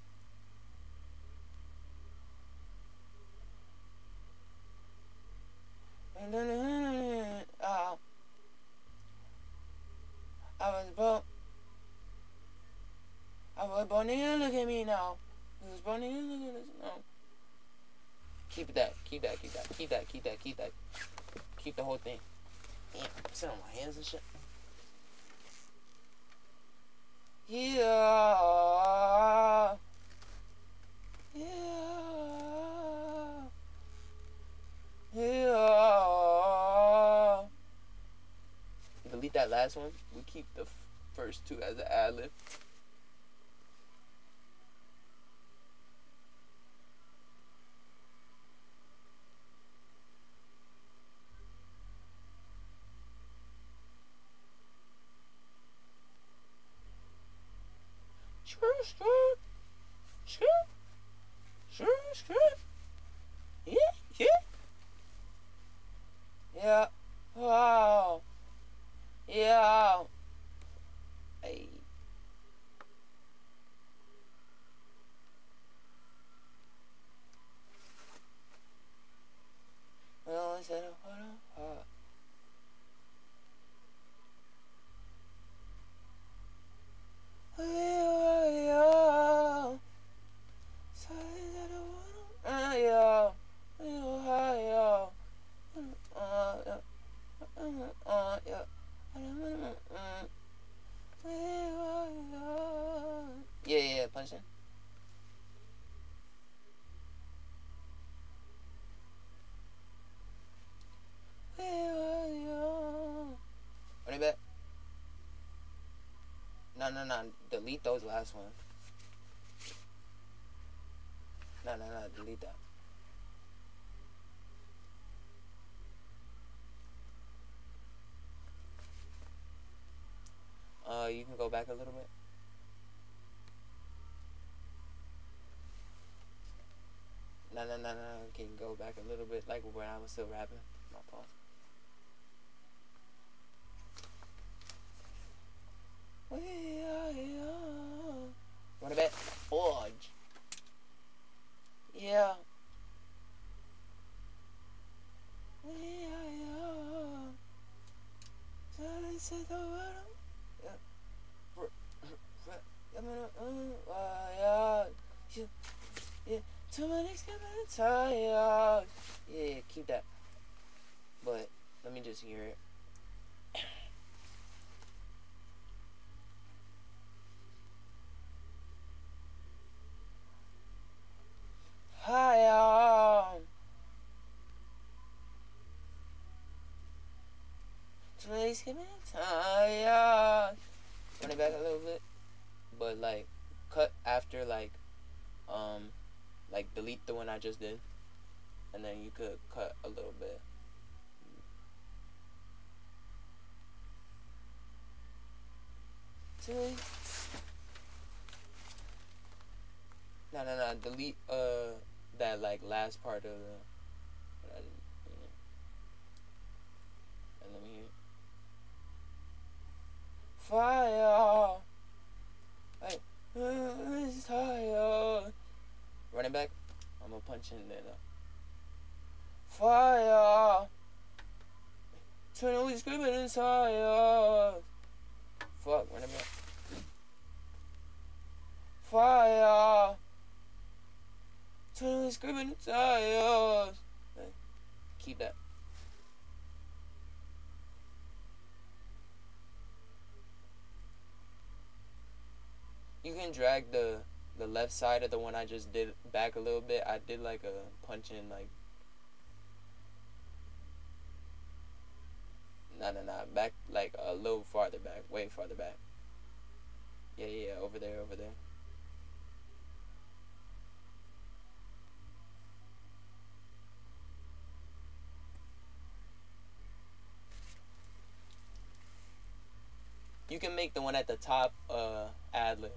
I was born nigga, look at me now. He was born nigga, look at us now. Keep that. Keep the whole thing. Damn, I'm sitting on my hands and shit. Yeah. Delete that last one. We keep the first two as an ad-lib. Yeah. Wow. Yeah. Hey. Well, I said, yeah, punching. Run it back. No. Delete those last ones. No. Delete that. You can go back a little bit. No. Can you go back a little bit, like when I was still rapping? My fault. Run it back. Forge. Yeah. Yeah, keep that. But let me just hear it. Hi, today's giving tired. Run it back a little bit, but like cut after like delete the one I just did, and then you could cut a little bit. No. Delete that like last part of the. And let me hear. Fire. Hey, it's tired. Run it back. I'm gonna punch in there though. Fire. Eternally screaming inside. Fuck, run it back. Fire. Eternally screaming inside. Hey, keep that. You can drag the left side of the one I just did back a little bit. I did like a punch in like. No. Back like a little farther back. Way farther back. Yeah. Over there. You can make the one at the top ad-lib.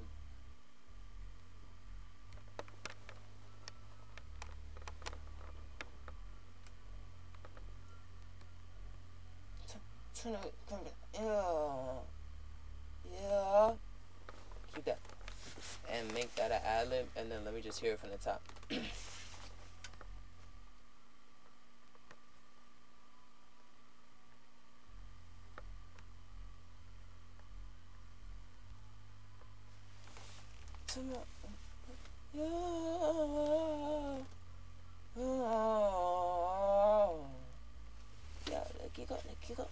Yeah. Keep that. And make that an ad-lib, and then let me just hear it from the top. Yeah, let kick up.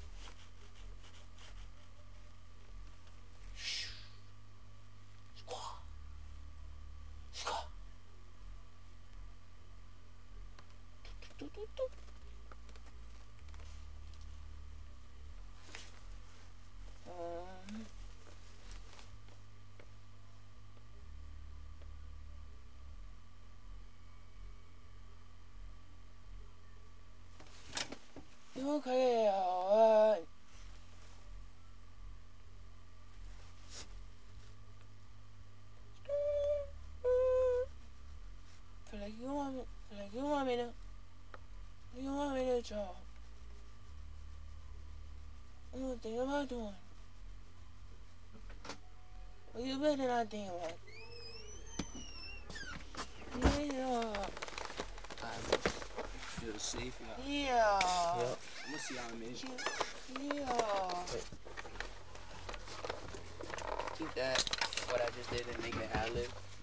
Okay, alright. y'all doing? Well, you better not think like. Yeah. Feel safe, Yeah. Yeah. I'm gonna see how I made you. Yeah. Keep that, what I just did, and make it ad-lib.